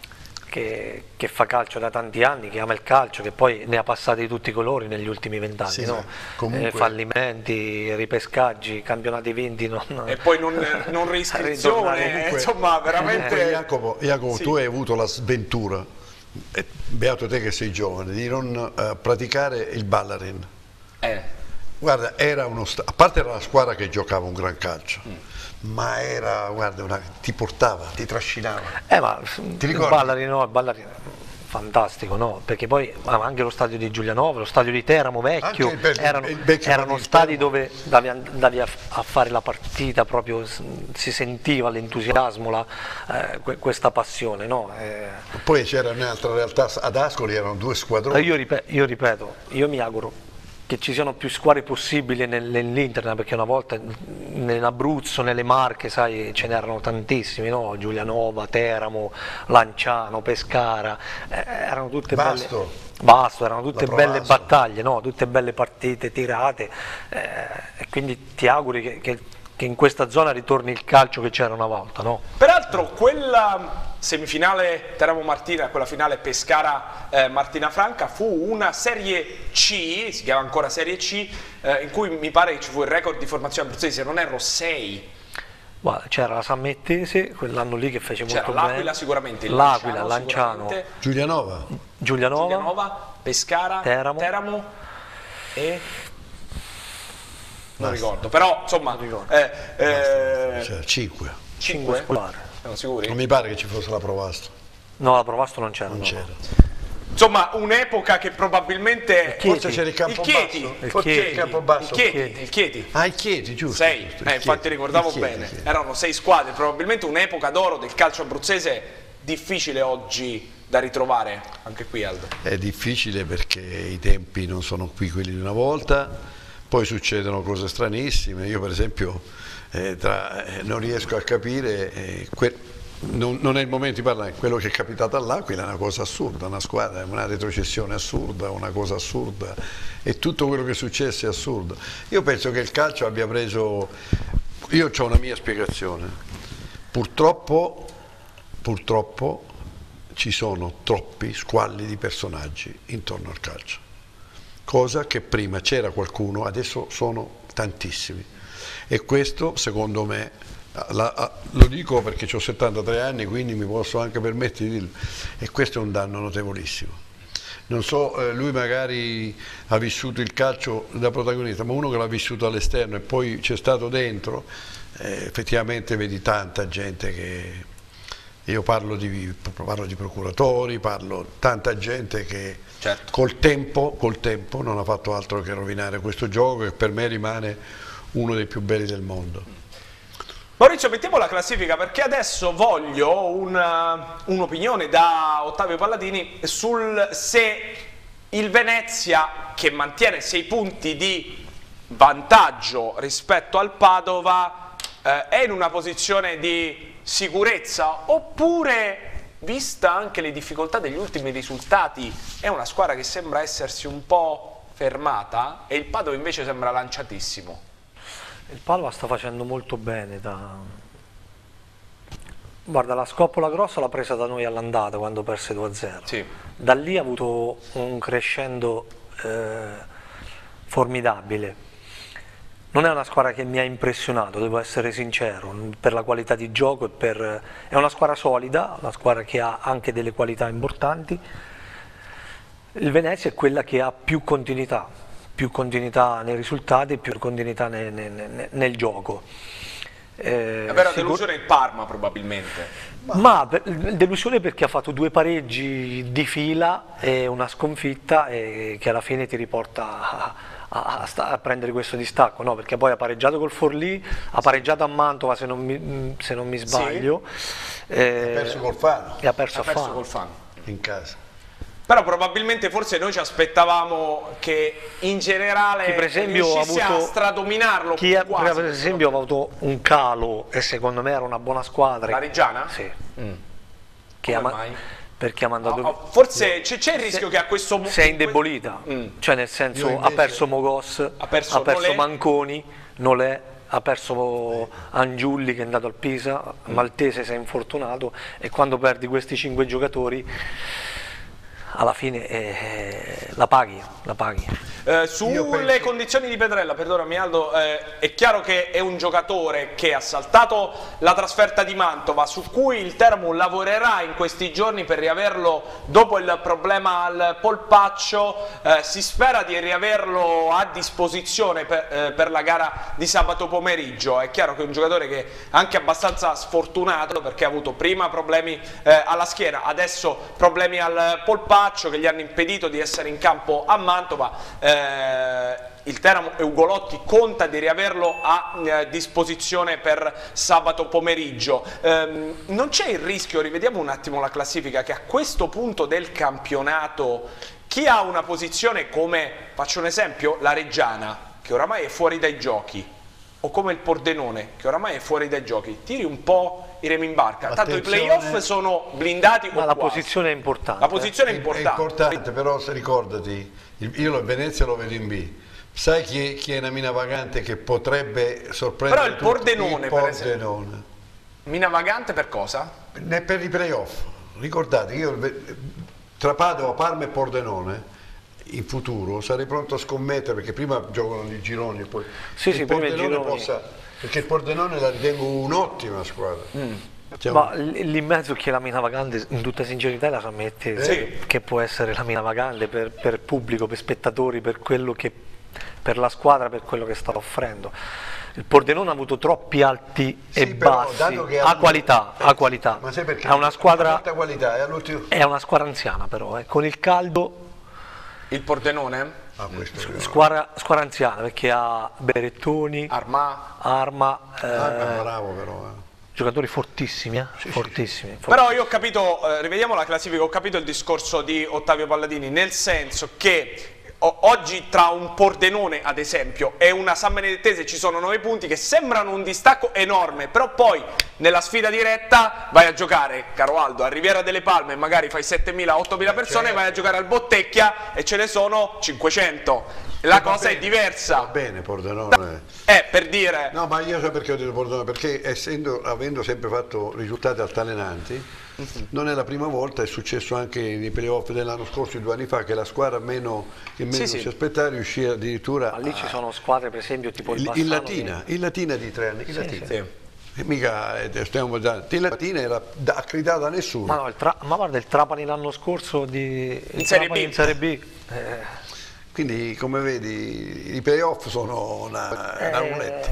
che, che fa calcio da tanti anni, che ama il calcio, che poi ne ha passati di tutti i colori negli ultimi vent'anni, sì, no? Comunque... eh, fallimenti, ripescaggi, campionati vinti non... e poi non, non reiscrizione, comunque, insomma veramente... eh, Jacopo, Jacopo sì. Tu hai avuto la sventura, eh, beato te che sei giovane, di non eh, praticare il Ballarin. Eh. Guarda, era uno a parte era una squadra che giocava un gran calcio, mm. ma era, guarda, una, ti portava, ti trascinava. Eh, ma ti il Ballarin, no, il Ballarin fantastico, no? Perché poi anche lo stadio di Giulianova, lo stadio di Teramo vecchio, il, erano, il erano stadi dove davi, andavi a, a fare la partita, proprio si sentiva l'entusiasmo, la, eh, questa passione, no? Eh, poi c'era un'altra realtà, ad Ascoli erano due squadroni. Io ripeto, io, ripeto, io mi auguro che ci siano più squadre possibili nell'Internet, perché una volta nell'Abruzzo, nelle Marche, sai, ce n'erano tantissimi, no? Giulianova, Teramo, Lanciano, Pescara, eh, erano tutte Basto. belle... Basto, erano tutte belle battaglie, no? Tutte belle partite tirate, eh, e quindi ti auguri che, che, che in questa zona ritorni il calcio che c'era una volta, no? Peraltro quella semifinale Teramo Martina, quella finale Pescara eh, Martina Franca fu una Serie C, si chiama ancora Serie C, eh, in cui mi pare che ci fu il record di formazione abruzzese, se non erro sei. C'era la Sammettese, quell'anno lì che fece molto bene. C'era l'Aquila sicuramente, l'Aquila, Lanciano, Giulianova, Giulianova, Giulianova, Pescara, Teramo, Teramo e... non ricordo, però insomma... Eh, eh, cioè, cinque. Cinque? Siamo sicuri? Non mi pare che ci fosse la Provasto. No, la Provasto non c'era. Non c'era. Insomma, un'epoca che probabilmente... Forse c'era il Campobasso. Il Chieti. Il Campobasso. Il Chieti. Il Chieti. Ah, il Chieti, giusto. Sei. giusto, Eh, infatti Chieti, ricordavo Chieti, bene. sì. Erano sei squadre, probabilmente un'epoca d'oro del calcio abruzzese, difficile oggi da ritrovare. Anche qui, Aldo. È difficile perché i tempi non sono qui quelli di una volta, poi succedono cose stranissime. Io per esempio eh, tra, eh, non riesco a capire... Eh, Non, non è il momento di parlare, quello che è capitato all'Aquila è una cosa assurda, una squadra, una retrocessione assurda, una cosa assurda, e tutto quello che è successo è assurdo. Io penso che il calcio abbia preso, io ho una mia spiegazione, purtroppo, purtroppo ci sono troppi squalli di personaggi intorno al calcio, cosa che prima c'era qualcuno, adesso sono tantissimi, e questo secondo me, La, lo dico perché ho settantatré anni, quindi mi posso anche permettere di dirlo, e questo è un danno notevolissimo. Non so, eh, lui magari ha vissuto il calcio da protagonista, ma uno che l'ha vissuto all'esterno e poi c'è stato dentro, eh, effettivamente vedi tanta gente che... Io parlo di, parlo di procuratori, parlo tanta gente che certo. col, tempo, col tempo non ha fatto altro che rovinare questo gioco, che per me rimane uno dei più belli del mondo. Maurizio, mettiamo la classifica perché adesso voglio un'opinione un da Ottavio Palladini sul se il Venezia, che mantiene sei punti di vantaggio rispetto al Padova, eh, è in una posizione di sicurezza oppure vista anche le difficoltà degli ultimi risultati, è una squadra che sembra essersi un po' fermata e il Padova invece sembra lanciatissimo. Il Padova sta facendo molto bene. Da... Guarda, la scoppola grossa l'ha presa da noi all'andata quando perse due a zero. Sì. Da lì ha avuto un crescendo eh, formidabile. Non è una squadra che mi ha impressionato, devo essere sincero, per la qualità di gioco e per... è una squadra solida, una squadra che ha anche delle qualità importanti. Il Venezia è quella che ha più continuità, più continuità nei risultati, più continuità nel, nel, nel gioco. Eh, la vera delusione è il Parma probabilmente. Ma per, delusione perché ha fatto due pareggi di fila e una sconfitta e che alla fine ti riporta a, a, a, a prendere questo distacco, no? Perché poi ha pareggiato col Forlì, ha pareggiato a Mantova se non mi, se non mi sbaglio, sì. eh, ha perso col Fano, e ha perso, ha perso Fano. col Fano in casa. Però probabilmente forse noi ci aspettavamo che in generale chi per esempio riuscisse ha avuto, a stradominarlo chi ha, quasi, per esempio ha avuto un calo e secondo me era una buona squadra. La Reggiana? Sì. Mm. Che ha, mai? Perché ha mandato... Oh, oh, forse c'è il rischio se, che a questo punto... si è indebolita, mm. cioè nel senso invece, ha perso Mogos, ha perso, ha perso Nolè. Manconi, Nolè, ha perso Angiulli che è andato al Pisa, mm. Maltese si è infortunato e quando perdi questi cinque giocatori alla fine eh, la paghi, la paghi. Eh, sulle condizioni di Petrella, perdonami Aldo, eh, è chiaro che è un giocatore che ha saltato la trasferta di Mantova, su cui il Teramo lavorerà in questi giorni per riaverlo dopo il problema al polpaccio, eh, si spera di riaverlo a disposizione per, eh, per la gara di sabato pomeriggio. È chiaro che è un giocatore che è anche abbastanza sfortunato perché ha avuto prima problemi eh, alla schiena, adesso problemi al polpaccio che gli hanno impedito di essere in campo a Mantova. Eh, il Teramo e Ugolotti conta di riaverlo a eh, disposizione per sabato pomeriggio. Eh, non c'è il rischio, rivediamo un attimo la classifica, che a questo punto del campionato chi ha una posizione come, faccio un esempio, la Reggiana, che oramai è fuori dai giochi, o come il Pordenone, che oramai è fuori dai giochi, tiri un po' i remi in barca. Tanto i playoff sono blindati. Ma o la quasi. posizione è importante. La posizione è È importante. importante, però se ricordati, io lo Venezia lo vedo in B. Sai chi è, chi è una mina vagante che potrebbe sorprendere? Però il tutti? Pordenone, il per Pordenone. Mina vagante per cosa? Ne- Per i playoff. Ricordate, io tra Padova, Parma e Pordenone in futuro sarei pronto a scommettere, perché prima giocano i gironi e poi Sì, sì, il prima i Pordenone gironi. possa, perché il Pordenone la ritengo un'ottima squadra. Mm. Cioè, Ma lì in mezzo chi è la mina vagante, in tutta sincerità la sa mettere, Sì. che può essere la mina vagante per, per pubblico, per spettatori, per quello che, per la squadra, per quello che sta offrendo. Il Pordenone ha avuto troppi alti Sì, e però, bassi, dato che ha ha- qualità, eh, ha qualità. ma sai perché? È una squadra, Ha molta qualità, è all'ultimo. è una squadra anziana però, eh, con il caldo, Il Pordenone? Ah, questo è- squadra, squadra anziana perché ha Berettoni, Armà? Arma, eh, Ah, è bravo però. eh. giocatori fortissimi, eh, fortissimi. Però io ho capito, eh, rivediamo la classifica, ho capito il discorso di Ottavio Palladini, nel senso che o- oggi tra un Pordenone ad esempio e una San Benedettese ci sono nove punti che sembrano un distacco enorme, però poi nella sfida diretta vai a giocare, caro Aldo, a Riviera delle Palme, magari fai settemila ottomila persone, certo. vai a giocare al Bottecchia e ce ne sono cinquecento. La Va cosa bene, è diversa. Va bene Pordenone. Eh, per dire... No, ma io so perché ho detto Pordenone, perché essendo, avendo sempre fatto risultati altalenanti, non è la prima volta, è successo anche nei playoff dell'anno scorso, due anni fa, che la squadra meno, che meno Sì, si sì. aspettava riuscì addirittura Ma lì a- ci sono squadre per esempio tipo il il, Bassano il Latina, il Latina di tre anni, il Sì, Latina. sì. E mica eh, stiamo dando, il Latina era da- accreditato da nessuno. Ma, no, il tra- ma guarda il Trapani l'anno scorso di, il In Serie Trapani B. in Serie B. Eh, Quindi come vedi i playoff sono una, una roulette.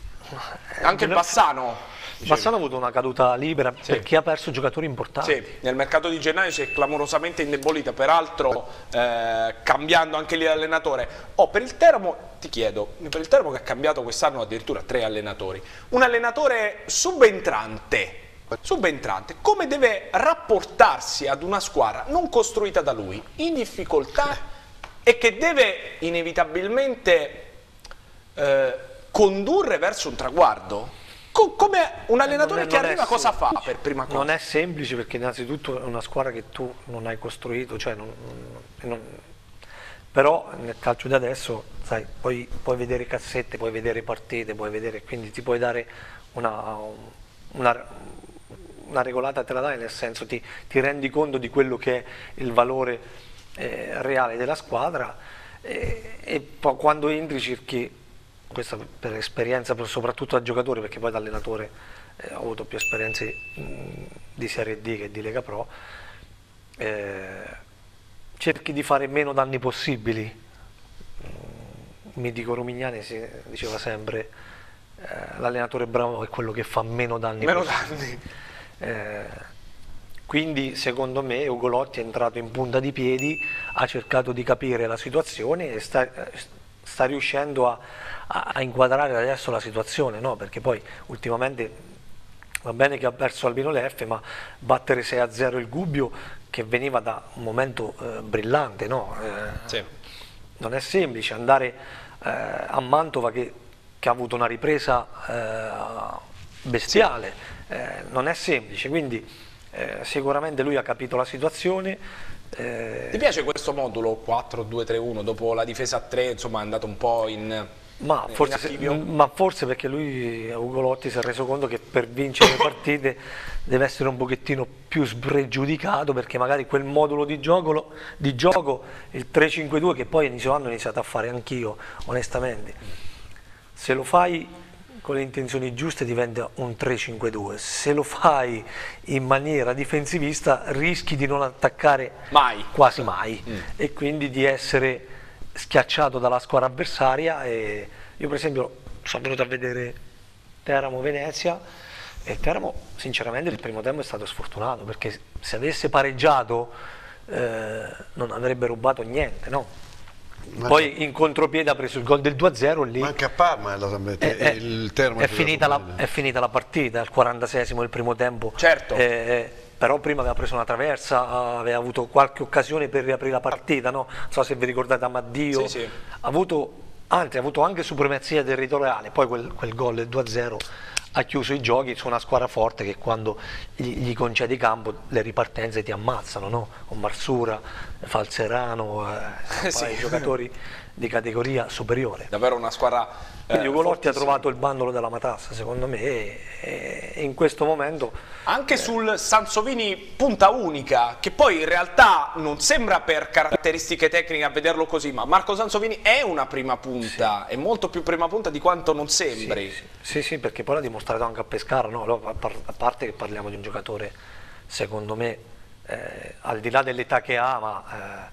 Anche il Bassano. Bassano ha avuto una caduta libera perché ha perso giocatori importanti. Sì, nel mercato di gennaio si è clamorosamente indebolita, peraltro eh, cambiando anche lì l'allenatore. Oh, per il Teramo, ti chiedo, per il Teramo che ha cambiato quest'anno addirittura tre allenatori, un allenatore subentrante, subentrante, come deve rapportarsi ad una squadra non costruita da lui, in difficoltà e che deve inevitabilmente eh, condurre verso un traguardo? Co come un allenatore non è, che non arriva cosa fa per prima cosa? Non è semplice perché innanzitutto è una squadra che tu non hai costruito, cioè non, non, però nel calcio di adesso sai, puoi, puoi vedere cassette, puoi vedere partite, puoi vedere, quindi ti puoi dare una, una, una regolata, te la dai, nel senso ti, ti rendi conto di quello che è il valore eh, reale della squadra e, e poi quando entri cerchi, questa per esperienza per, soprattutto da giocatore, perché poi da allenatore eh, ho avuto più esperienze mh, di Serie D che di Lega Pro, eh, cerchi di fare meno danni possibili. Mi dico Romignani si diceva sempre eh, l'allenatore bravo è quello che fa meno danni meno possibili. danni Eh, quindi secondo me Ugolotti è entrato in punta di piedi, ha cercato di capire la situazione e sta, sta riuscendo a, a, a inquadrare adesso la situazione, no? Perché poi ultimamente va bene che ha perso Albino Leffe, ma battere sei a zero il Gubbio che veniva da un momento eh, brillante, no? Eh, sì. Non è semplice andare eh, a Mantova che, che ha avuto una ripresa eh, bestiale, sì. eh, non è semplice, quindi eh, sicuramente lui ha capito la situazione. Eh, Ti piace questo modulo quattro due tre uno dopo la difesa a tre, insomma è andato un po' in... Ma forse, ma forse perché lui, Ugolotti, si è reso conto che per vincere le partite deve essere un pochettino più spregiudicato, perché magari quel modulo di gioco, di gioco il tre cinque due, che poi inizio anno ho iniziato a fare anch'io, onestamente, se lo fai con le intenzioni giuste diventa un tre cinque due, se lo fai in maniera difensivista rischi di non attaccare mai. quasi mai mm. e quindi di essere schiacciato dalla squadra avversaria. E io per esempio sono venuto a vedere Teramo Venezia e Teramo sinceramente il primo tempo è stato sfortunato, perché se avesse pareggiato eh, non avrebbe rubato niente, no? Poi in contropiede ha preso il gol del due a zero lì. Ma anche a Parma è, è, è, il Teramo è, finita la, è finita la partita al quarantaseiesimo del primo tempo, certo. eh, però prima aveva preso una traversa, aveva avuto qualche occasione per riaprire la partita, no? Non so se vi ricordate Amaddio, sì, sì. Ha avuto, anzi, ha avuto anche supremazia territoriale, poi quel, quel gol del due a zero ha chiuso i giochi su una squadra forte che quando gli, gli concedi campo le ripartenze ti ammazzano, no? Con Marsura, Falzerano, eh, sì. giocatori di categoria superiore. Davvero una squadra... Quindi Ugolotti ha trovato il bandolo della matassa, secondo me, e, e in questo momento... Anche eh. sul Sansovini punta unica, che poi in realtà non sembra per caratteristiche tecniche a vederlo così, ma Marco Sansovini è una prima punta, sì. È molto più prima punta di quanto non sembri. Sì, sì, sì, sì, perché poi l'ha dimostrato anche a Pescara, no? A parte che parliamo di un giocatore, secondo me, eh, al di là dell'età che ha, ma eh,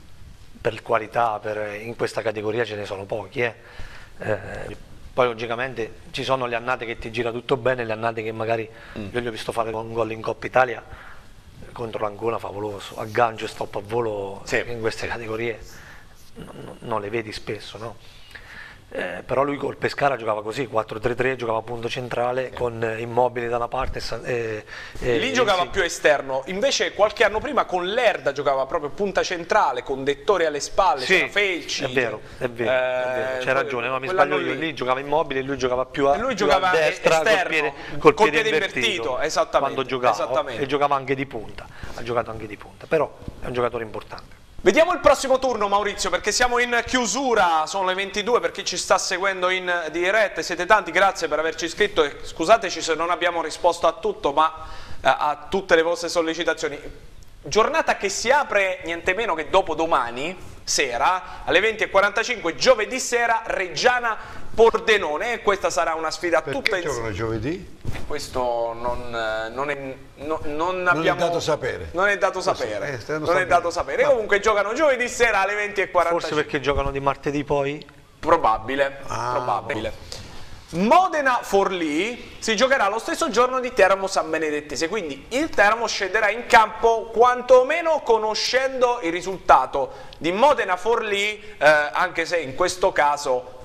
per qualità, per, in questa categoria ce ne sono pochi, eh. Eh, poi logicamente ci sono le annate che ti gira tutto bene, le annate che magari mm. io gli ho visto fare un gol in Coppa Italia contro l'Ancona favoloso, aggancio e stop a volo, sì. In queste categorie non, non le vedi spesso, no? Eh, però lui col Pescara giocava così, quattro tre tre, giocava a punto centrale, sì. Con eh, Immobile da una parte e, e, lì giocava sì. più esterno, invece qualche anno prima con l'Erda giocava proprio punta centrale, con Dettori alle spalle, sì, c'era Felci, è vero, è vero, eh, c'è ragione, no, mi sbaglio io, lì giocava Immobile e lui giocava più a, e lui più giocava a destra, esterno, col piede, col col piede, piede invertito, invertito esattamente, quando giocava, esattamente. E giocava anche di punta, ha giocato anche di punta, però è un giocatore importante. Vediamo il prossimo turno, Maurizio, perché siamo in chiusura, sono le ventidue, per chi ci sta seguendo in diretta, siete tanti, grazie per averci iscritto e scusateci se non abbiamo risposto a tutto, ma eh, a tutte le vostre sollecitazioni. Giornata che si apre niente meno che dopo domani sera, alle venti e quarantacinque, giovedì sera, Reggiana Pordenone, e questa sarà una sfida perché tutta insieme. Perché giocano giovedì? Questo non, non, è, no, non, non abbiamo, è dato sapere. Non è dato sapere. Eh, non è dato sapere. No. Comunque giocano giovedì sera alle venti e quarantacinque. Forse perché giocano di martedì poi? Probabile. Ah, probabile. Modena Forlì si giocherà lo stesso giorno di Teramo San Benedettese, quindi il Teramo scenderà in campo quantomeno conoscendo il risultato di Modena Forlì, eh, anche se in questo caso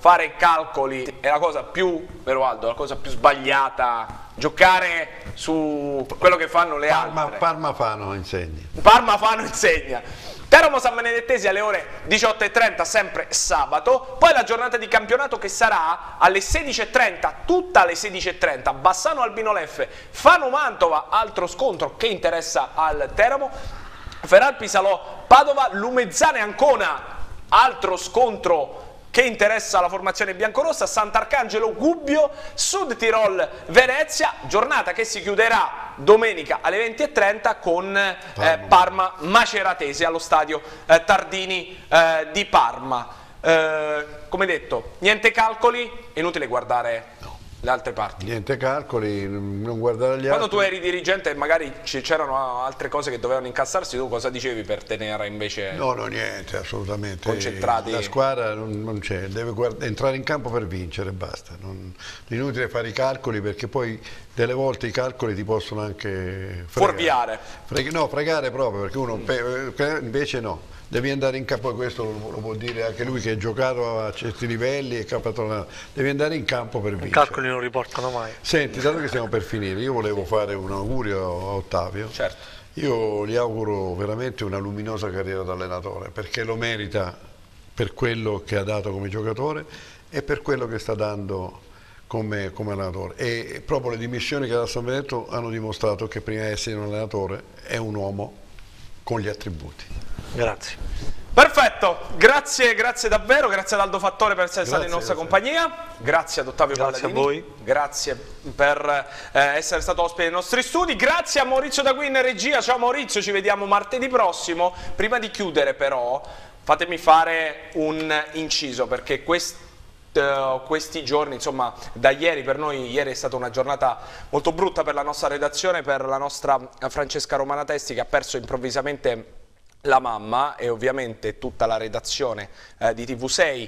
fare calcoli è la cosa più, vero Aldo, la cosa più sbagliata, giocare su quello che fanno le Parma, altre. Parma Fano insegna. Parma Fano insegna. Teramo San Benedettesi alle ore diciotto e trenta, sempre sabato, poi la giornata di campionato che sarà alle sedici e trenta, tutta alle sedici e trenta, Bassano Albino Leffe, Fano Mantova, altro scontro che interessa al Teramo, Feral Pisalò, Padova, Lumezzane Ancona, altro scontro che interessa la formazione biancorossa, Sant'Arcangelo Gubbio, Sud Tirol Venezia, giornata che si chiuderà domenica alle venti e trenta con eh, Parma Maceratese allo stadio eh, Tardini eh, di Parma. Eh, come detto, niente calcoli, è inutile guardare le altre parti. Niente calcoli, non guardare gli altri. Quando tu eri dirigente magari c'erano altre cose che dovevano incassarsi, tu cosa dicevi per tenere invece No, no, niente, assolutamente. concentrati? La squadra non, non c'è, deve entrare in campo per vincere, basta. Non, inutile fare i calcoli perché poi delle volte i calcoli ti possono anche fregare. Fuorviare. Freg no, fregare proprio, perché uno invece no. Devi andare in campo, questo lo, lo può dire anche lui che ha giocato a certi livelli e capato, devi andare in campo per vincere. I calcoli non riportano mai. Senti, dato che stiamo per finire, io volevo fare un augurio a Ottavio. Certo. Io gli auguro veramente una luminosa carriera da allenatore, perché lo merita per quello che ha dato come giocatore e per quello che sta dando come, come allenatore. E proprio le dimissioni che ha da San Benedetto hanno dimostrato che prima di essere un allenatore è un uomo con gli attributi. Grazie. Perfetto, grazie, grazie davvero, grazie ad Aldo Fattore per essere Grazie, stato in nostra grazie. compagnia, grazie ad Ottavio Grazie Palladini, a voi. grazie per eh, essere stato ospite dei nostri studi, grazie a Maurizio da qui in regia, ciao Maurizio, ci vediamo martedì prossimo. Prima di chiudere però fatemi fare un inciso perché questo Uh, questi giorni, insomma da ieri, per noi ieri è stata una giornata molto brutta per la nostra redazione, per la nostra Francesca Romana Testi che ha perso improvvisamente la mamma e ovviamente tutta la redazione eh, di T V sei,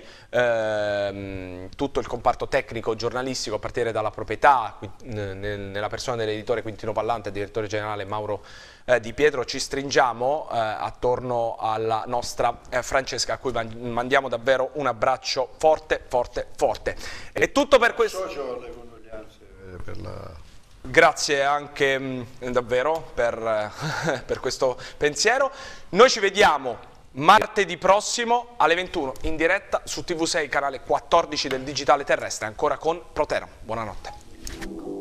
ehm, tutto il comparto tecnico giornalistico a partire dalla proprietà, qui, nel, nella persona dell'editore Quintino Pallante e direttore generale Mauro eh, Di Pietro, ci stringiamo eh, attorno alla nostra eh, Francesca, a cui mandiamo davvero un abbraccio forte, forte, forte. È tutto per questo. Socio alle condoglianze per la... Grazie anche mh, davvero per, eh, per questo pensiero. Noi ci vediamo martedì prossimo alle ventuno in diretta su T V sei, canale quattordici del digitale terrestre, ancora con Pro Teramo. Buonanotte.